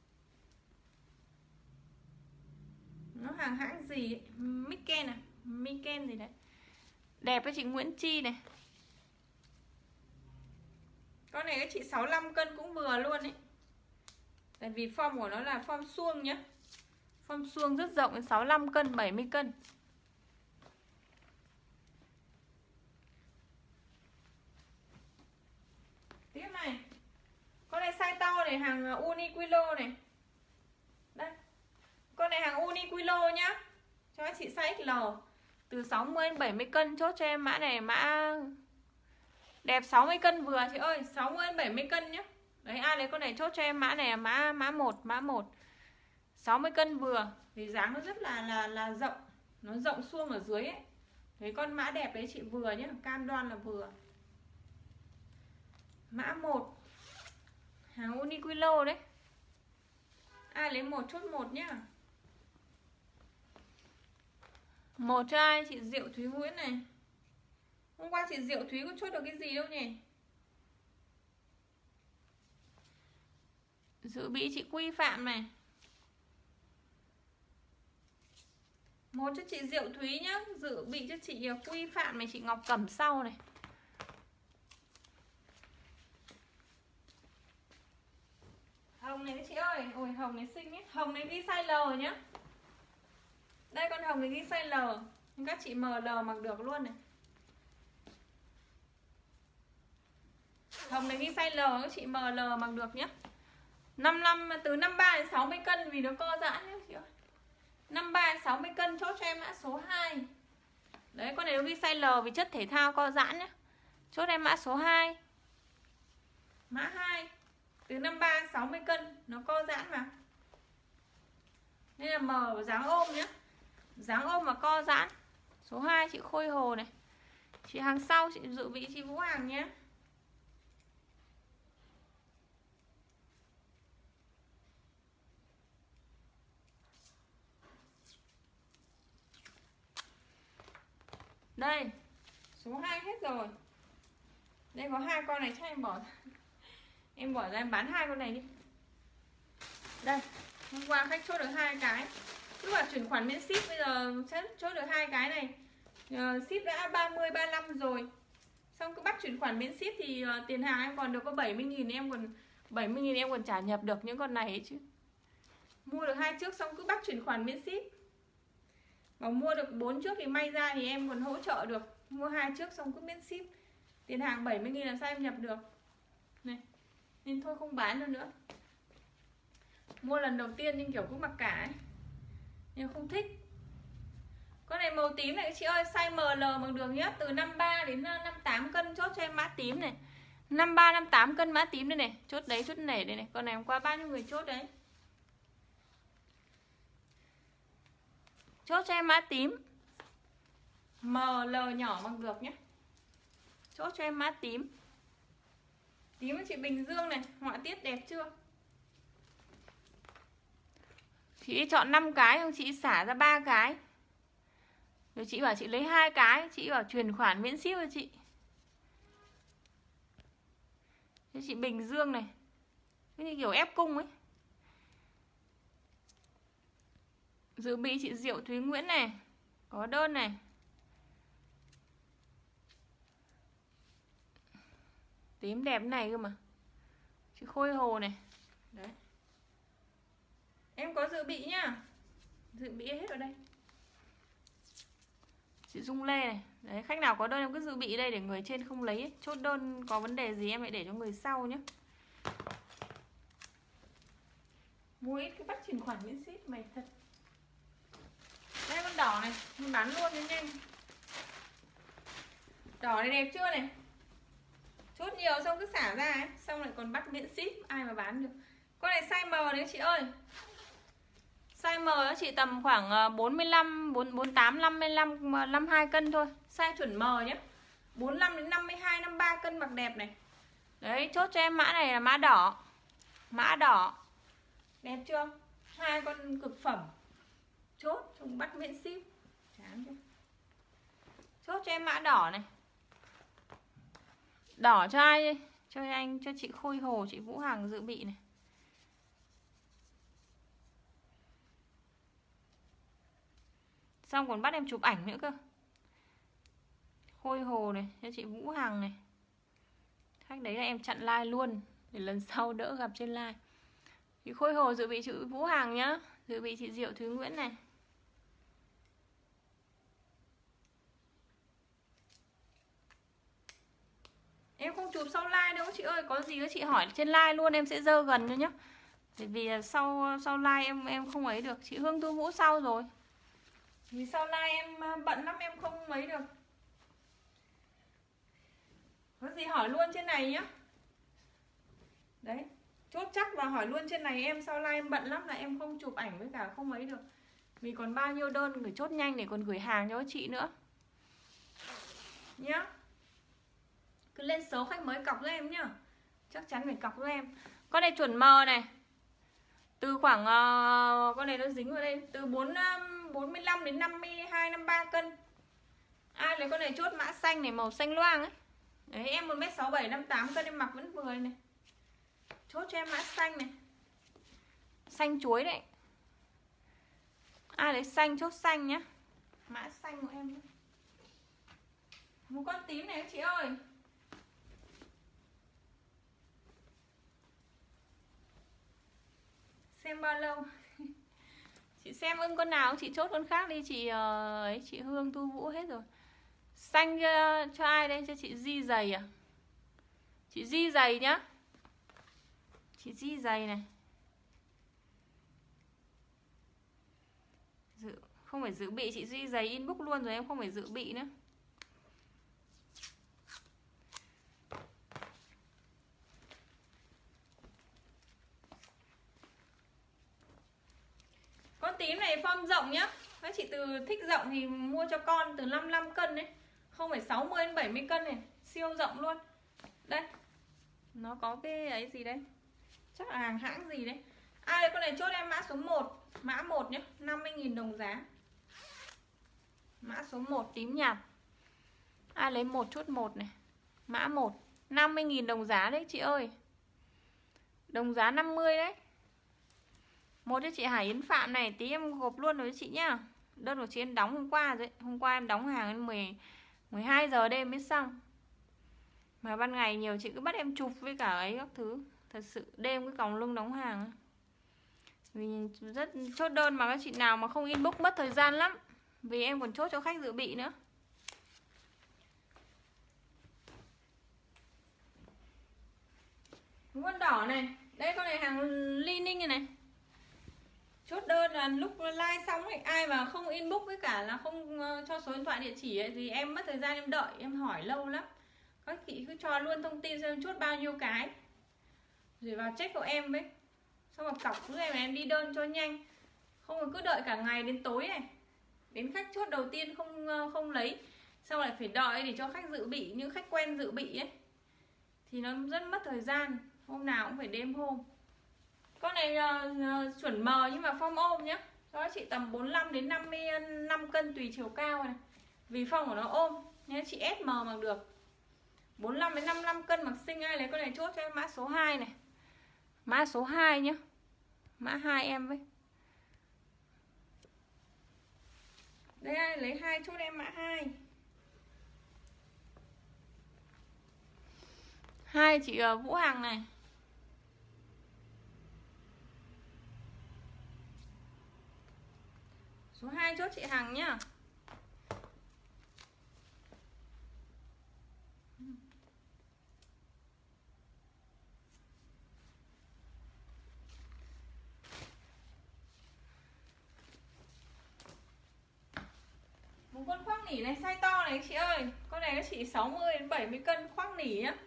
Nó hàng hãng gì ấy? Miken à? Miken gì đấy. Đẹp với chị Nguyễn Chi này. Con này các chị sáu mươi lăm cân cũng vừa luôn ấy. Tại vì form của nó là form suông nhá. Form suông rất rộng, sáu mươi lăm cân, bảy mươi cân. Tiếp này. Con này size to này, hàng Uniqlo này. Đây. Con này hàng Uniqlo nhá. Cho các chị size ích lờ. Từ sáu mươi đến bảy mươi cân, chốt cho em mã này, mã đẹp sáu mươi cân vừa chị ơi, sáu mươi đến bảy mươi cân nhá. Đấy, ai lấy con này chốt cho em mã này là mã mã một, mã một. sáu mươi cân vừa, vì dáng nó rất là là là rộng, nó rộng suông ở dưới ấy. Đấy, con mã đẹp đấy chị, vừa nhá, cam đoan là vừa. Mã một. Hàng Uniqlo đấy. Ai lấy một chốt một nhá. Một cho ai? Chị Diệu Thúy Nguyễn này. Hôm qua chị Diệu Thúy có chốt được cái gì đâu nhỉ? Dự bị chị Quy Phạm này. Một cho chị Diệu Thúy nhá. Dự bị cho chị Quy Phạm này, chị Ngọc Cẩm sau này. Hồng này chị ơi. Ôi hồng này xinh ấy. Hồng này ghi size L nhá. Đây con hồng này ghi size L. Các chị em lờ mặc được luôn này. Hồng này ghi size L, các chị em lờ mặc được nhé. năm mươi lăm, từ năm mươi ba đến sáu mươi cân vì nó co giãn nhé chị ơi. năm mươi ba đến sáu mươi cân chốt cho em mã số hai. Đấy, con này nó ghi size L vì chất thể thao co giãn nhé. Chốt em mã số hai. Mã hai. Từ năm mươi ba đến sáu mươi cân, nó co giãn mà. Đây là M dáng ôm nhé. Dáng ôm mà co giãn. Số hai chị Khôi Hồ này. Chị hàng sau chị dự bị chị Vũ Hàng nhé. Đây. Số hai hết rồi. Đây có hai con này chắc em bỏ. Em bỏ ra em bán hai con này đi. Đây. Hôm qua khách chốt được hai cái. Tức là chuyển khoản miễn ship, bây giờ sẽ chốt được hai cái này. uh, Ship đã ba mươi, ba mươi lăm rồi. Xong cứ bắt chuyển khoản miễn ship thì uh, tiền hàng em còn được có bảy mươi nghìn. Em còn bảy mươi nghìn em còn trả nhập được những con này ấy chứ. Mua được hai trước xong cứ bắt chuyển khoản miễn ship. Mà mua được bốn trước thì may ra thì em còn hỗ trợ được. Mua hai trước xong cứ miễn ship. Tiền hàng bảy mươi nghìn làm sao em nhập được. Này. Nên thôi không bán nữa nữa. Mua lần đầu tiên nhưng kiểu cũng mặc cả ấy. Nhưng không thích. Con này màu tím này chị ơi, size em lờ mặc được nhé. Từ năm mươi ba đến năm mươi tám cân chốt cho em mã tím này. năm mươi ba, năm mươi tám cân mã tím đây này. Chốt đấy, chốt nể đây này. Con này hôm qua bao nhiêu người chốt đấy. Chốt cho em mã tím. em lờ nhỏ mặc được nhé. Chốt cho em mã tím. Tím của chị Bình Dương này. Họa tiết đẹp chưa? Chị chọn năm cái không, chị xả ra ba cái. Rồi chị bảo chị lấy hai cái, chị bảo chuyển khoản miễn ship cho chị. Thế chị Bình Dương này. Cái như kiểu ép cung ấy. Dự bị chị Diệu Thúy Nguyễn này. Có đơn này. Tím đẹp này cơ mà. Chị Khôi Hồ này. Đấy. Em có dự bị nhá. Dự bị hết ở đây. Chị Dung Lê này. Đấy, khách nào có đơn em cứ dự bị đây để người trên không lấy ấy. Chốt đơn có vấn đề gì em hãy để cho người sau nhé. Mua ít cứ bắt chuyển khoản miễn ship mày thật. Đây con đỏ này, mình bán luôn cho nhanh. Đỏ này đẹp chưa này. Chốt nhiều xong cứ xả ra ấy. Xong lại còn bắt miễn ship. Ai mà bán được. Con này size M đấy chị ơi. Size M đó chị tầm khoảng bốn mươi lăm, bốn mươi tám, năm mươi lăm, năm mươi hai cân thôi. Size chuẩn M nhé. bốn mươi lăm đến năm mươi hai, năm mươi ba cân mặc đẹp này. Đấy, chốt cho em mã này là mã đỏ. Mã đỏ. Đẹp chưa? Hai con cực phẩm. Chốt, chúng bắt miễn ship. Chán chưa? Chốt cho em mã đỏ này. Đỏ cho ai Cho anh, cho chị Khôi Hồ, chị Vũ Hằng dự bị này. Xong còn bắt em chụp ảnh nữa cơ. Khôi Hồ này, cho chị Vũ Hằng này. Khách đấy là em chặn like luôn, để lần sau đỡ gặp trên like. Chị Khôi Hồ dự bị chị Vũ Hằng nhá. Dự bị chị Diệu Thúy Nguyễn này. Em không chụp sau like đâu chị ơi. Có gì các chị hỏi trên like luôn, em sẽ dơ gần cho nhá. Bởi vì sau sau like em em không ấy được. Chị Hương Thu Vũ sau rồi. Vì sau like em bận lắm, em không mấy được. Có gì hỏi luôn trên này nhá. Đấy, chốt chắc và hỏi luôn trên này em. Sau like em bận lắm là em không chụp ảnh với cả không ấy được. Vì còn bao nhiêu đơn phải chốt nhanh để còn gửi hàng cho các chị nữa nhá. Cứ lên số khách mới cọc cho em nhá. Chắc chắn phải cọc cho em. Con này chuẩn mờ này. Từ khoảng uh, con này nó dính vào đây từ bốn, bốn mươi lăm đến năm mươi hai, năm mươi ba cân. Ai lấy con này chốt mã xanh này, màu xanh loang ấy. Đấy, em một mét sáu bảy, năm mươi tám cân, em mặc vẫn vừa này. Chốt cho em mã xanh này. Xanh chuối đấy. Ai lấy xanh chốt xanh nhá. Mã xanh của em. Một con tím này các chị ơi. Xem bao lâu. Chị xem ưng con nào chị chốt con khác đi chị. Ấy, chị Hương Thu Vũ hết rồi. Xanh cho, cho ai đây? Cho chị Di Giày à? Chị Di Giày nhá. Chị Di Giày này. Dự, không phải dự bị, chị Di Giày inbox luôn rồi, em không phải dự bị nữa. Con tím này form rộng nhá. Các chị từ thích rộng thì mua cho con từ năm mươi lăm cân đấy. Không phải sáu mươi đến bảy mươi cân này. Siêu rộng luôn. Đây. Nó có cái ấy gì đây. Chắc là hàng hãng gì đấy. Ai lấy con này chốt em mã số một. Mã một nhé, năm mươi nghìn đồng giá. Mã số một tím nhạt. Ai lấy một chốt một này. Mã một, năm mươi nghìn đồng giá đấy chị ơi. Đồng giá năm mươi đấy. Một cho chị Hải Yến Phạm này. Tí em gộp luôn rồi với chị nhá. Đơn của chị em đóng hôm qua rồi. Hôm qua em đóng hàng đến mười, mười hai giờ đêm mới xong. Mà ban ngày nhiều chị cứ bắt em chụp với cả ấy các thứ. Thật sự đêm cứ còng lưng đóng hàng. Vì rất chốt đơn mà các chị nào mà không inbox mất thời gian lắm. Vì em còn chốt cho khách dự bị nữa. Con đỏ này. Đây con này hàng Li Ninh này này. Chốt đơn là lúc like xong ấy, ai mà không inbox với cả là không cho số điện thoại địa chỉ ấy, thì em mất thời gian em đợi, em hỏi lâu lắm. Các chị cứ cho luôn thông tin xem chốt bao nhiêu cái. Rồi vào check của em với. Xong rồi cọc với em là em đi đơn cho nhanh. Không rồi cứ đợi cả ngày đến tối này. Đến khách chốt đầu tiên không không lấy. Xong lại phải đợi để cho khách dự bị, những khách quen dự bị ấy. Thì nó rất mất thời gian. Hôm nào cũng phải đêm hôm. Con này uh, uh, chuẩn mờ nhưng mà form ôm nhá. Cho chị tầm bốn mươi lăm đến năm mươi lăm cân tùy chiều cao này. Vì form của nó ôm nhá, chị ét em mặc được. bốn mươi lăm đến năm mươi lăm cân mặc xinh. Ai lấy con này chốt cho em mã số hai này. Mã số hai nhá. Mã hai em với. Đây ai lấy hai chốt em mã hai. Hai chị uh, Vũ Hằng này. Số hai chốt chị Hằng nhá. Một con khoác nỉ này size to này chị ơi. Con này nó chỉ sáu mươi đến bảy mươi cân khoác nỉ nhá.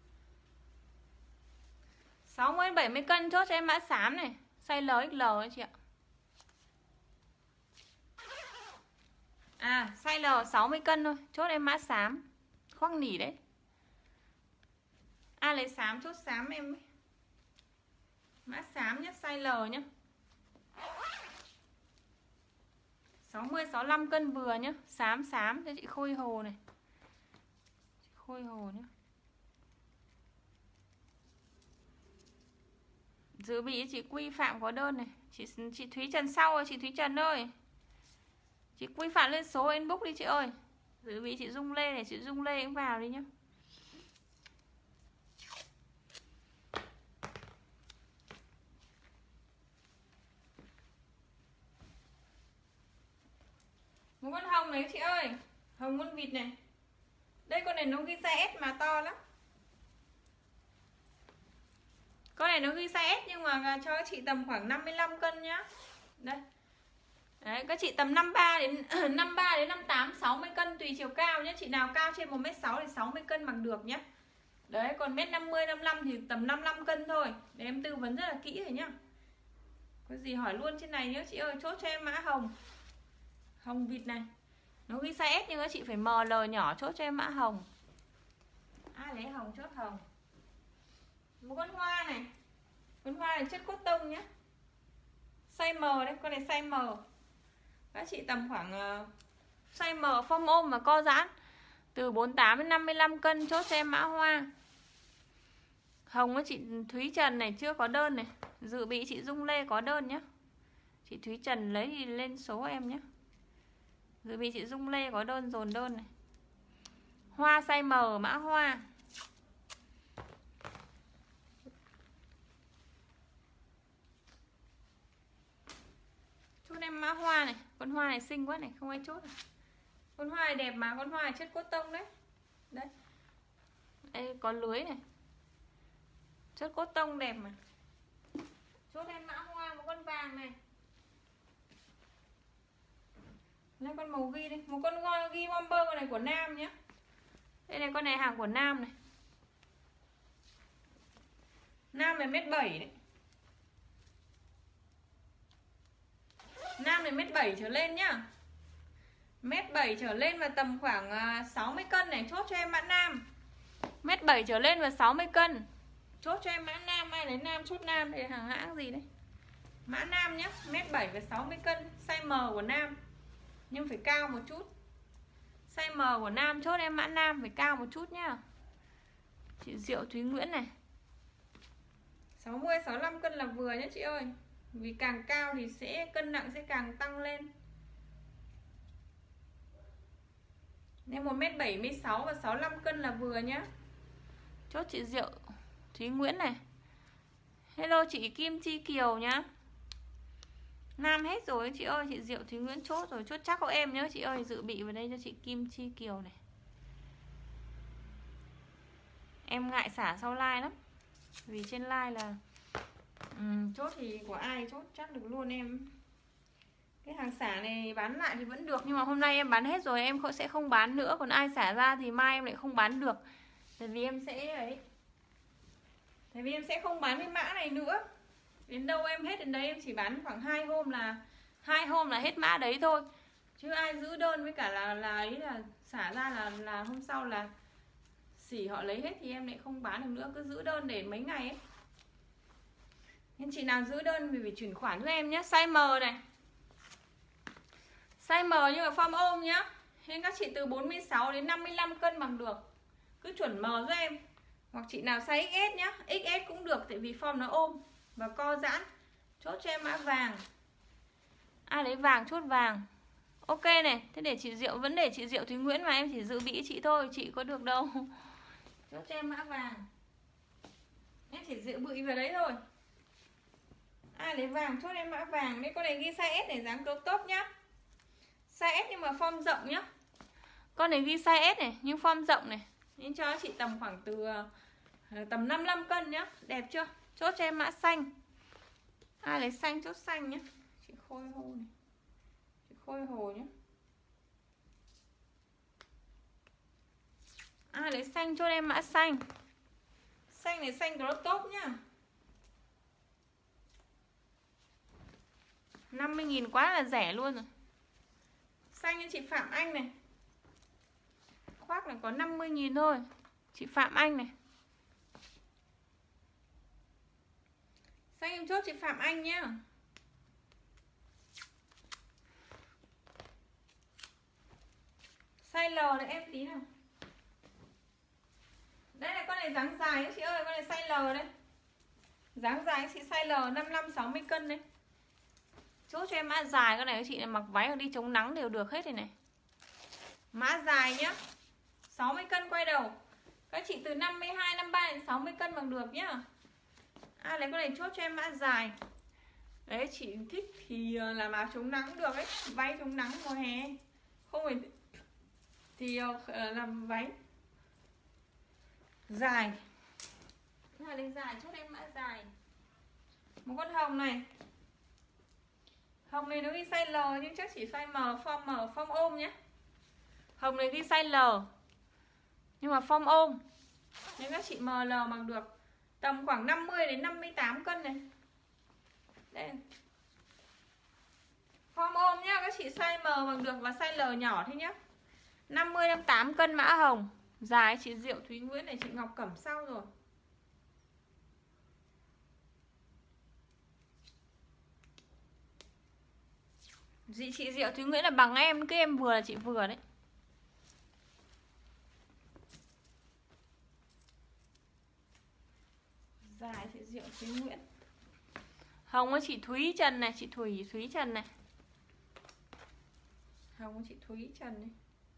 sáu mươi đến bảy mươi cân chốt cho em mã xám này. Size L ích L ấy chị ạ. À, size L sáu mươi cân thôi. Chốt em mã xám. Khoác nỉ đấy. Ai lấy xám chốt xám em ấy. Mã xám nhá, size L nhá. sáu mươi sáu mươi lăm cân vừa nhá. Xám xám cho chị Khôi Hồ này. Chị Khôi Hồ nhá. Dự bị chị Quy Phạm có đơn này. Chị chị Thúy Trần sau rồi, chị Thúy Trần ơi. Chị Quy Phạm lên số inbox đi chị ơi. Dự bị chị Dung Lê này, chị Dung Lê cũng vào đi nhá. Một con hồng này chị ơi. Hồng con vịt này. Đây con này nó ghi size S mà to lắm. Con này nó ghi size S nhưng mà cho các chị tầm khoảng năm mươi lăm cân nhá. Đây. Đấy, các chị tầm năm mươi ba đến năm mươi ba đến năm mươi tám, sáu mươi cân tùy chiều cao nhé. Chị nào cao trên một mét sáu thì sáu mươi cân bằng được nhé. Đấy, còn mét năm mươi, năm mươi lăm thì tầm năm mươi lăm cân thôi. Để em tư vấn rất là kỹ rồi nhá. Có gì hỏi luôn trên này nhé chị ơi, chốt cho em mã hồng. Hồng vịt này. Nó ghi size S nhưng các chị phải em lờ nhỏ, chốt cho em mã hồng. Ai lấy hồng chốt hồng. Một con hoa này. Con hoa này chất cốt tông nhé. Size M đấy, con này size M. Các chị tầm khoảng uh, size M form ôm và co giãn từ bốn mươi tám đến năm mươi lăm cân, chốt cho em mã hoa. Hồng với chị Thúy Trần này chưa có đơn này. Dự bị chị Dung Lê có đơn nhé. Chị Thúy Trần lấy thì lên số em nhé. Dự bị chị Dung Lê có đơn, dồn đơn này. Hoa size M, mã hoa. Chốt em mã hoa này. Con hoa này xinh quá này, không ai chốt này. Con hoa này đẹp mà, con hoa này chất cốt tông đấy. Đấy. Đây có lưới này. Chất cốt tông đẹp mà. Chốt em mã hoa. Một con vàng này. Lấy con màu ghi đi. Một con ghi bomber, con này của nam nhé. Đây này, con này hàng của nam này. Nam này mét bảy đấy. Nam này mét bảy trở lên nhá. Mét bảy trở lên và tầm khoảng sáu mươi cân này, chốt cho em mã nam. Mét bảy trở lên và sáu mươi cân, chốt cho em mã nam. Ai lấy nam chốt nam. Đây hàng hãng gì đấy. Mã nam nhá, mét bảy và sáu mươi cân, size M của nam. Nhưng phải cao một chút. Size M của nam, chốt em mã nam, phải cao một chút nhá. Chị Diệu Thúy Nguyễn này. sáu mươi, sáu mươi lăm cân là vừa nhé chị ơi. Vì càng cao thì sẽ cân nặng sẽ càng tăng lên. Nên một mét bảy mươi sáu và sáu mươi lăm cân là vừa nhá. Chốt chị Diệu Thúy Nguyễn này. Hello chị Kim Chi Kiều nhá. Nam hết rồi chị ơi. Chị Diệu Thúy Nguyễn chốt rồi. Chốt chắc của em nhớ chị ơi. Dự bị vào đây cho chị Kim Chi Kiều này. Em ngại xả sau like lắm. Vì trên like là ừ, chốt thì của ai chốt chắc được luôn em. Cái hàng xả này bán lại thì vẫn được. Nhưng mà hôm nay em bán hết rồi, em sẽ không bán nữa. Còn ai xả ra thì mai em lại không bán được. Tại vì em sẽ ấy Tại vì em sẽ không bán cái mã này nữa. Đến đâu em hết đến đấy, em chỉ bán khoảng hai hôm là hai hôm là hết mã đấy thôi. Chứ ai giữ đơn với cả là là ấy là xả ra là là hôm sau là xỉ họ lấy hết thì em lại không bán được nữa. Cứ giữ đơn để mấy ngày ấy. Nên chị nào giữ đơn thì phải chuyển khoản cho em nhé. Size M này. Size M nhưng mà form ôm nhá. Nên các chị từ bốn mươi sáu đến năm mươi lăm cân bằng được. Cứ chuẩn M cho em. Hoặc chị nào size ích ét nhá. ích ét cũng được tại vì form nó ôm và co giãn. Chốt cho em mã vàng. Ai lấy vàng chốt vàng. Ok này. Thế để chị Diệu, vẫn để chị Diệu Thúy Nguyễn mà em chỉ dự bị chị thôi. Chị có được đâu. Chốt cho em mã vàng. Em chỉ dự bị vào đấy thôi. Ai lấy vàng chốt em mã vàng. Đây con này ghi size S để dáng crop top nhá. Size S nhưng mà form rộng nhá. Con này ghi size S này nhưng form rộng này. Nên cho chị tầm khoảng từ tầm năm mươi lăm cân nhá. Đẹp chưa? Chốt cho em mã xanh. Ai lấy xanh chốt xanh nhá. Chị Khôi Hồ này. Chị Khôi Hồ nhá. Ai lấy xanh chốt em mã xanh. Xanh này xanh crop top nhá. năm mươi nghìn quá là rẻ luôn rồi. Xanh cho chị Phạm Anh này. Khoác này có năm mươi nghìn thôi. Chị Phạm Anh này. Xanh em chốt chị Phạm Anh nhé. Size L này em tí nào. Đây là con này dáng dài đấy chị ơi. Con này size L đấy. Dáng dài chị size L năm mươi lăm sáu mươi cân đấy. Chốt cho em mã dài, cái này các chị này mặc váy hoặc đi chống nắng đều được hết rồi này. Mã dài nhá. sáu mươi cân quay đầu. Các chị từ năm mươi hai, năm mươi ba đến sáu mươi cân bằng được nhá. Ai lấy cái này chốt cho em mã dài. Đấy, chị thích thì làm áo chống nắng cũng được ấy, váy chống nắng mùa hè. Không phải thì làm váy dài. Ai lấy dài chốt em mã dài. Một con hồng này. Hồng này nó ghi size L nhưng chắc chỉ size M, form M, form ôm nhé. Hồng này ghi size L nhưng mà form ôm. Nên các chị M L mặc được. Tầm khoảng năm mươi đến năm mươi tám cân này. Đây. Form ôm nhá, các chị size M mặc được và size L nhỏ thôi nhá. năm mươi, năm mươi tám cân mã hồng. Dài chị Diệu Thúy Nguyễn này, chị Ngọc Cẩm sau rồi. Chị, chị Diệu Thúy Nguyễn là bằng em, cái em vừa là chị vừa đấy. Dài chị Diệu Thúy Nguyễn. Hồng chị Thúy Trần này, chị Thủy Thúy Trần này. Hồng chị Thúy Trần này.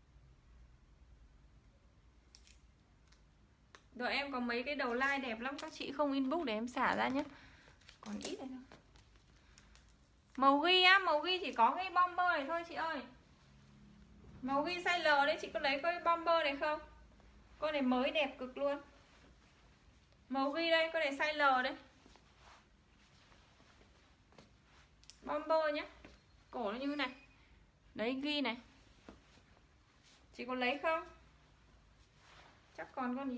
Rồi em có mấy cái đầu like đẹp lắm, các chị không inbox để em xả ra nhé. Còn ít này thôi. Màu ghi á, màu ghi chỉ có cái bomber này thôi chị ơi. Màu ghi size L đấy, chị có lấy cái bomber này không? Con này mới đẹp cực luôn. Màu ghi đây, con này size L đấy. Bomber nhé. Cổ nó như thế này. Đấy ghi này. Chị có lấy không? Chắc còn con ý.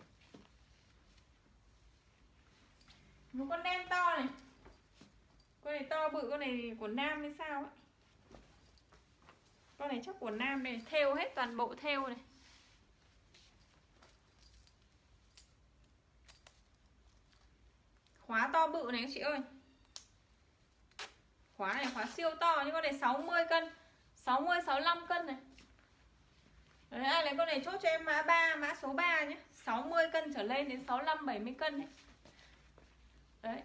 Một con đen to này. Con này to bự, con này của nam hay sao ấy. Con này chắc của nam này, thêu hết toàn bộ thêu này. Khóa to bự này các chị ơi. Khóa này khóa siêu to, nhưng con này sáu mươi cân, sáu mươi sáu mươi lăm cân này. Đấy, ai lấy con này chốt cho em mã ba, mã số ba nhé. sáu mươi cân trở lên đến sáu mươi lăm bảy mươi cân đấy. Đấy.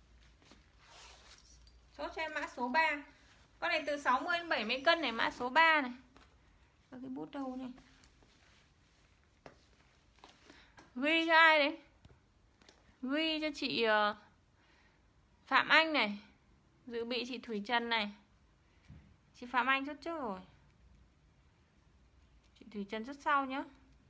Chốt cho em mã số ba. Con này từ sáu mươi đến bảy mươi cân này, mã số ba này. Có cái bút đâu này. Ghi cho ai đấy? Ghi cho chị uh, Phạm Anh này. Dự bị chị Thủy Trần này. Chị Phạm Anh chốt trước rồi. Chị Thủy Trần chốt sau nhá.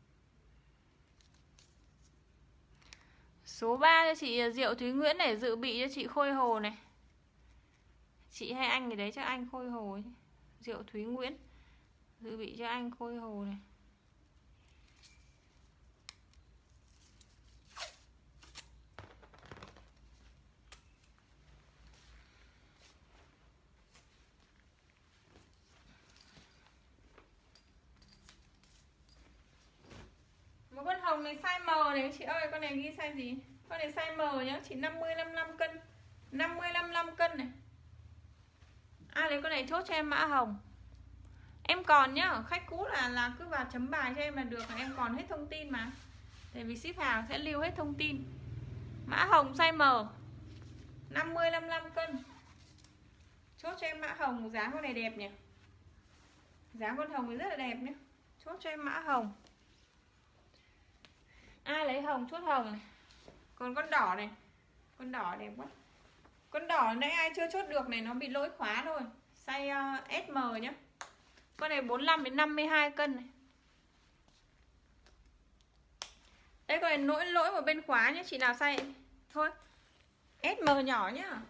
Số ba cho chị Diệu Thúy Nguyễn này, dự bị cho chị Khôi Hồ này. Chị hay anh gì đấy chắc anh Khôi Hồ ấy. Diệu Thúy Nguyễn dự bị cho anh Khôi Hồ này. Một con hồng này size M này chị ơi, con này ghi size gì? Con này size M nhá, chỉ năm mươi, năm mươi lăm cân. năm mươi, năm mươi lăm cân này. Ai lấy con này chốt cho em mã hồng. Em còn nhá, khách cũ là là cứ vào chấm bài cho em là được, là em còn hết thông tin mà. Tại vì ship hàng sẽ lưu hết thông tin. Mã hồng size M. năm mươi, năm mươi lăm cân. Chốt cho em mã hồng, dáng con này đẹp nhỉ. Dáng con hồng này rất là đẹp nhé. Chốt cho em mã hồng. Ai lấy hồng chốt hồng này. Còn con đỏ này. Con đỏ đẹp quá. Con đỏ nãy ai chưa chốt được này, nó bị lỗi khóa thôi. Size uh, ét em nhé. Con này bốn mươi lăm đến năm mươi hai cân này. Đây con này lỗi lỗi một bên khóa nhé. Chị nào size thôi ét em nhỏ nhá.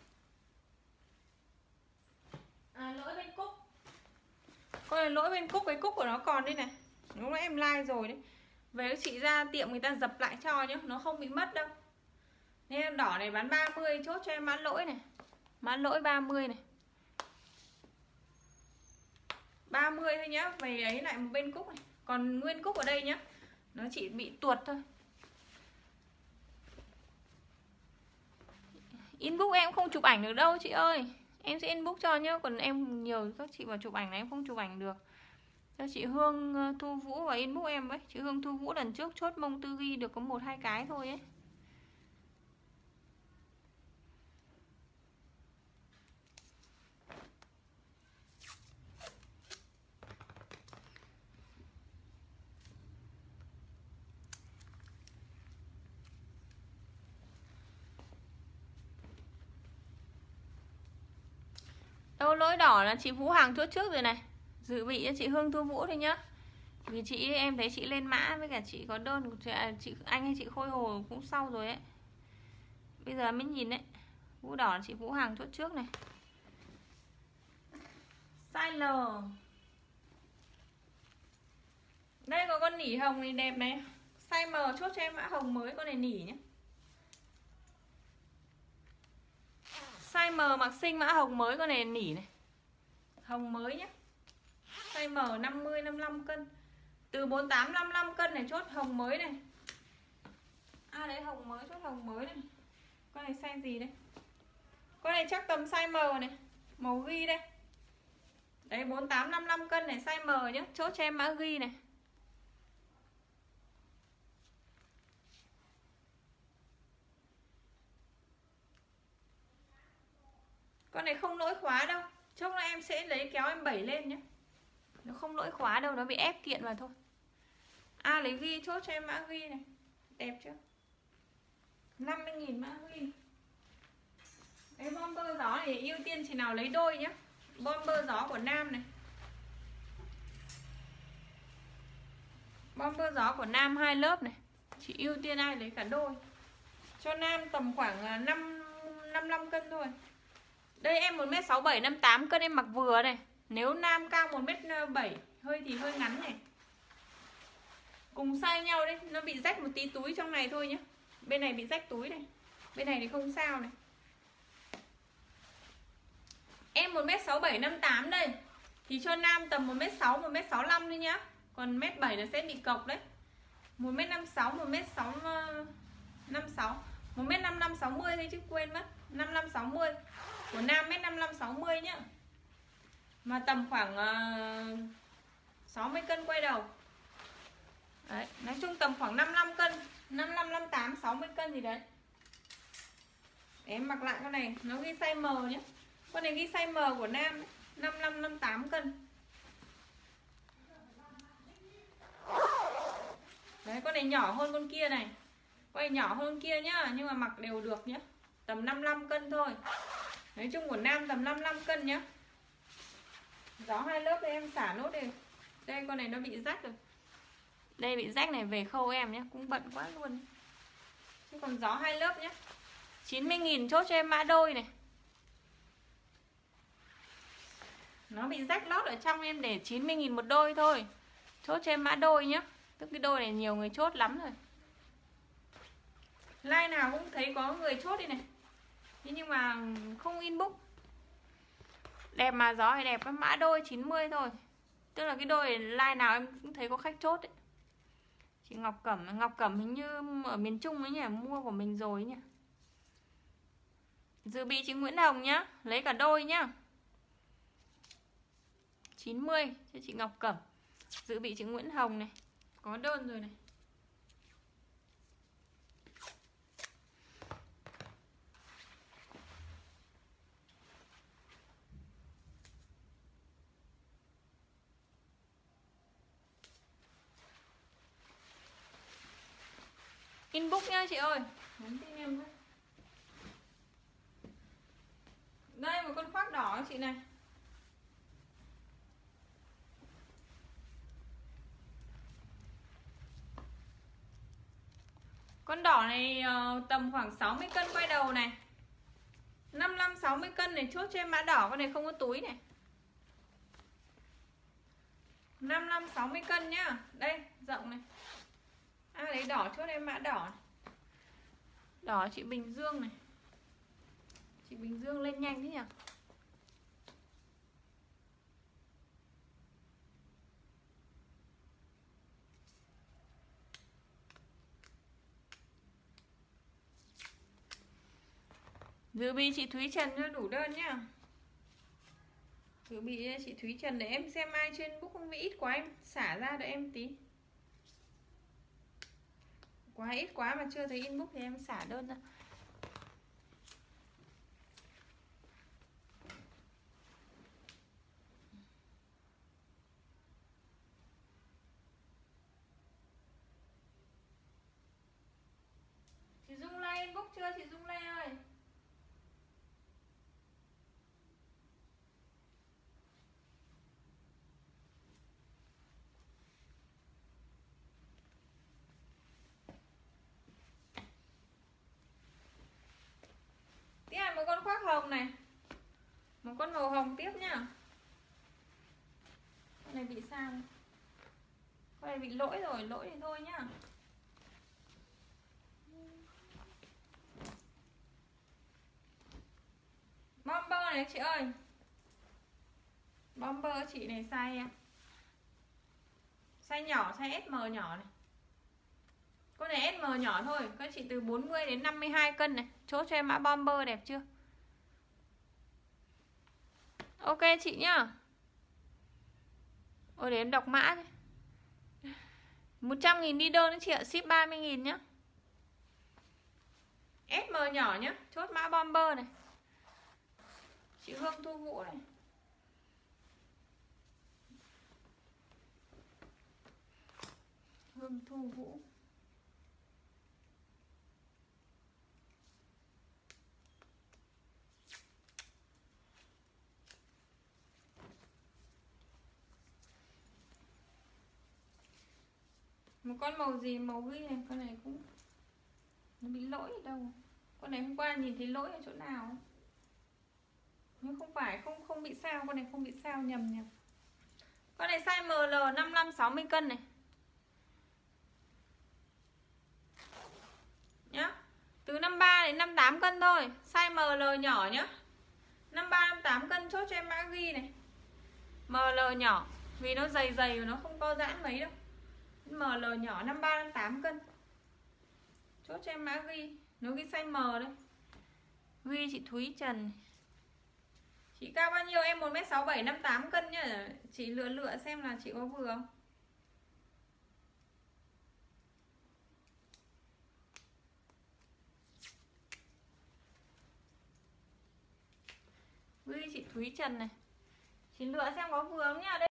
À, lỗi bên cúc. Con này lỗi bên cúc, cái cúc của nó còn đây này. Lúc nãy em like rồi đấy. Về các chị ra tiệm người ta dập lại cho nhá, nó không bị mất đâu. Nên em đỏ này bán ba mươi, chốt cho em mã lỗi này. Mã lỗi ba mươi này. ba mươi thôi nhá, về ấy lại một bên cúc này. Còn nguyên cúc ở đây nhá, nó chỉ bị tuột thôi. Inbox em không chụp ảnh được đâu chị ơi. Em sẽ inbox cho nhá, còn em nhiều các chị vào chụp ảnh này em không chụp ảnh được. Cho chị Hương Thu Vũ và inbox em ấy. Chị Hương Thu Vũ lần trước chốt mông tư ghi được có một hai cái thôi ấy. Lô lỗi đỏ là chị Vũ hàng chốt trước rồi này. Dự bị cho chị Hương Thu Vũ thôi nhá. Vì chị em thấy chị lên mã với cả chị có đơn của chị, chị anh hay chị Khôi Hồ cũng sau rồi ấy. Bây giờ mới nhìn đấy. Vũ đỏ là chị Vũ hàng chốt trước này. Size L. Đây có con nỉ hồng này đẹp này. Size M chốt cho em mã hồng mới con này nỉ nhé. Size M mặc xinh mã hồng mới con này nỉ này. Hồng mới nhé. Size M năm mươi năm mươi lăm cân. Từ bốn mươi tám năm mươi lăm cân này chốt hồng mới này. À đấy hồng mới chốt hồng mới này. Con này size gì đây? Con này chắc tầm size M này. Màu ghi đây. Đấy bốn mươi tám năm mươi lăm cân này size M nhé. Chốt cho em mã ghi này. Con này không lỗi khóa đâu. Chốc nữa em sẽ lấy kéo em bẩy lên nhé. Nó không lỗi khóa đâu, nó bị ép kiện vào thôi. A à, lấy ghi chốt cho em mã ghi này. Đẹp chưa? năm mươi nghìn mã ghi. Cái bomber gió này ưu tiên chị nào lấy đôi nhé. Bomber gió của nam này. Bomber gió của nam hai lớp này. Chị ưu tiên ai lấy cả đôi. Cho nam tầm khoảng năm năm mươi lăm cân thôi. Đây em một mét sáu mươi bảy năm mươi tám cân em mặc vừa này. Nếu nam cao một mét bảy hơi thì hơi ngắn này. Cùng size nhau đấy, nó bị rách một tí túi trong này thôi nhé. Bên này bị rách túi này. Bên này thì không sao này. Em một mét sáu mươi bảy năm mươi tám đây. Thì cho nam tầm một mét sáu, một mét sáu mươi lăm thôi nhá. Còn một mét bảy là sẽ bị cộc đấy. một mét năm mươi sáu, một mét sáu năm mươi sáu, một mét năm mươi lăm sáu mươi thôi chứ quên mất. năm mươi lăm sáu mươi. Của nam một mét năm mươi lăm sáu mươi nhá. Mà tầm khoảng uh, sáu mươi cân quay đầu. Đấy, nói chung tầm khoảng năm mươi lăm cân, năm mươi lăm, năm mươi tám, sáu mươi cân gì đấy. Để em mặc lại con này, nó ghi size M nhé. Con này ghi size M của nam, năm mươi lăm, năm mươi tám cân. Đấy, con này nhỏ hơn con kia này. Con này nhỏ hơn con kia nhá, nhưng mà mặc đều được nhá. Tầm năm mươi lăm cân thôi. Nói chung của nam tầm năm mươi lăm cân nhá. Gió hai lớp thì em xả nốt đi. Đây con này nó bị rách rồi. Đây bị rách này về khâu em nhé. Cũng bận quá luôn. Chứ còn gió hai lớp nhé. chín mươi nghìn chốt cho em mã đôi này. Nó bị rách lót ở trong em để chín mươi nghìn một đôi thôi. Chốt cho em mã đôi nhé. Tức cái đôi này nhiều người chốt lắm rồi. Like nào cũng thấy có người chốt đi này. Thế nhưng mà không inbox. Đẹp mà gió này đẹp, mã đôi chín mươi thôi. Tức là cái đôi like nào em cũng thấy có khách chốt ấy. Chị Ngọc Cẩm, Ngọc Cẩm hình như ở miền Trung ấy nhỉ, mua của mình rồi nhỉ. Dự bị chị Nguyễn Hồng nhá, lấy cả đôi nhá. chín mươi cho chị Ngọc Cẩm. Dự bị chị Nguyễn Hồng này, có đơn rồi này. Inbox nha chị ơi. Nhắn tin em thôi. Đây một con khoác đỏ chị này. Con đỏ này uh, tầm khoảng sáu mươi cân quay đầu này. năm mươi lăm sáu mươi cân này chốt cho em mã đỏ, con này không có túi này. năm mươi lăm sáu mươi cân nhá. Đây, rộng này. À lấy đỏ chốt em mã đỏ này. Đỏ chị Bình Dương này. Chị Bình Dương lên nhanh thế nhỉ. Dự bị chị Thúy Trần cho đủ đơn nhá. Dự bị chị Thúy Trần để em xem ai trên book không bị ít quá em xả ra đợi em tí. Quá ít quá mà chưa thấy inbox thì em xả đơn ra. Chị Dung Lê inbox chưa chị Dung Lê ơi? hồng này. Một con màu hồng tiếp nhá. Con này bị sao? Con này bị lỗi rồi, lỗi thì thôi nhá. Bomber này chị ơi. Bomber chị này size size nhỏ, size ét em nhỏ này. Con này ét em nhỏ thôi, các chị từ bốn mươi đến năm mươi hai cân này. Chốt cho em mã Bomber đẹp chưa? Ok chị nhá. Ôi để em đọc mã đi. một trăm nghìn đi đơn chị ạ, ship ba mươi nghìn nhá. ét em nhỏ nhá, chốt mã Bomber này. Chị Hương Thu Vũ này. Hương Thu Vũ. Một con màu gì, màu ghi này, con này cũng nó bị lỗi ở đâu. Con này hôm qua nhìn thấy lỗi ở chỗ nào. Nhưng không phải, không không bị sao, con này không bị sao, nhầm nhầm. Con này size em lờ năm mươi lăm sáu mươi cân này. Nhá. Từ năm mươi ba đến năm mươi tám cân thôi, size em lờ nhỏ nhá. năm mươi ba năm mươi tám cân chốt cho em mã ghi này. em lờ nhỏ vì nó dày dày và nó không co giãn mấy đâu. em lờ nhỏ năm mươi ba năm mươi tám cân. Chốt cho em mã ghi, nó ghi size M đấy. Ghi chị Thúy Trần. Chị cao bao nhiêu? Em một mét sáu mươi bảy, năm mươi tám cân nhá. Chị lựa lựa xem là chị có vừa không. Ghi chị Thúy Trần này. Chị lựa xem có vừa không nhá. Đây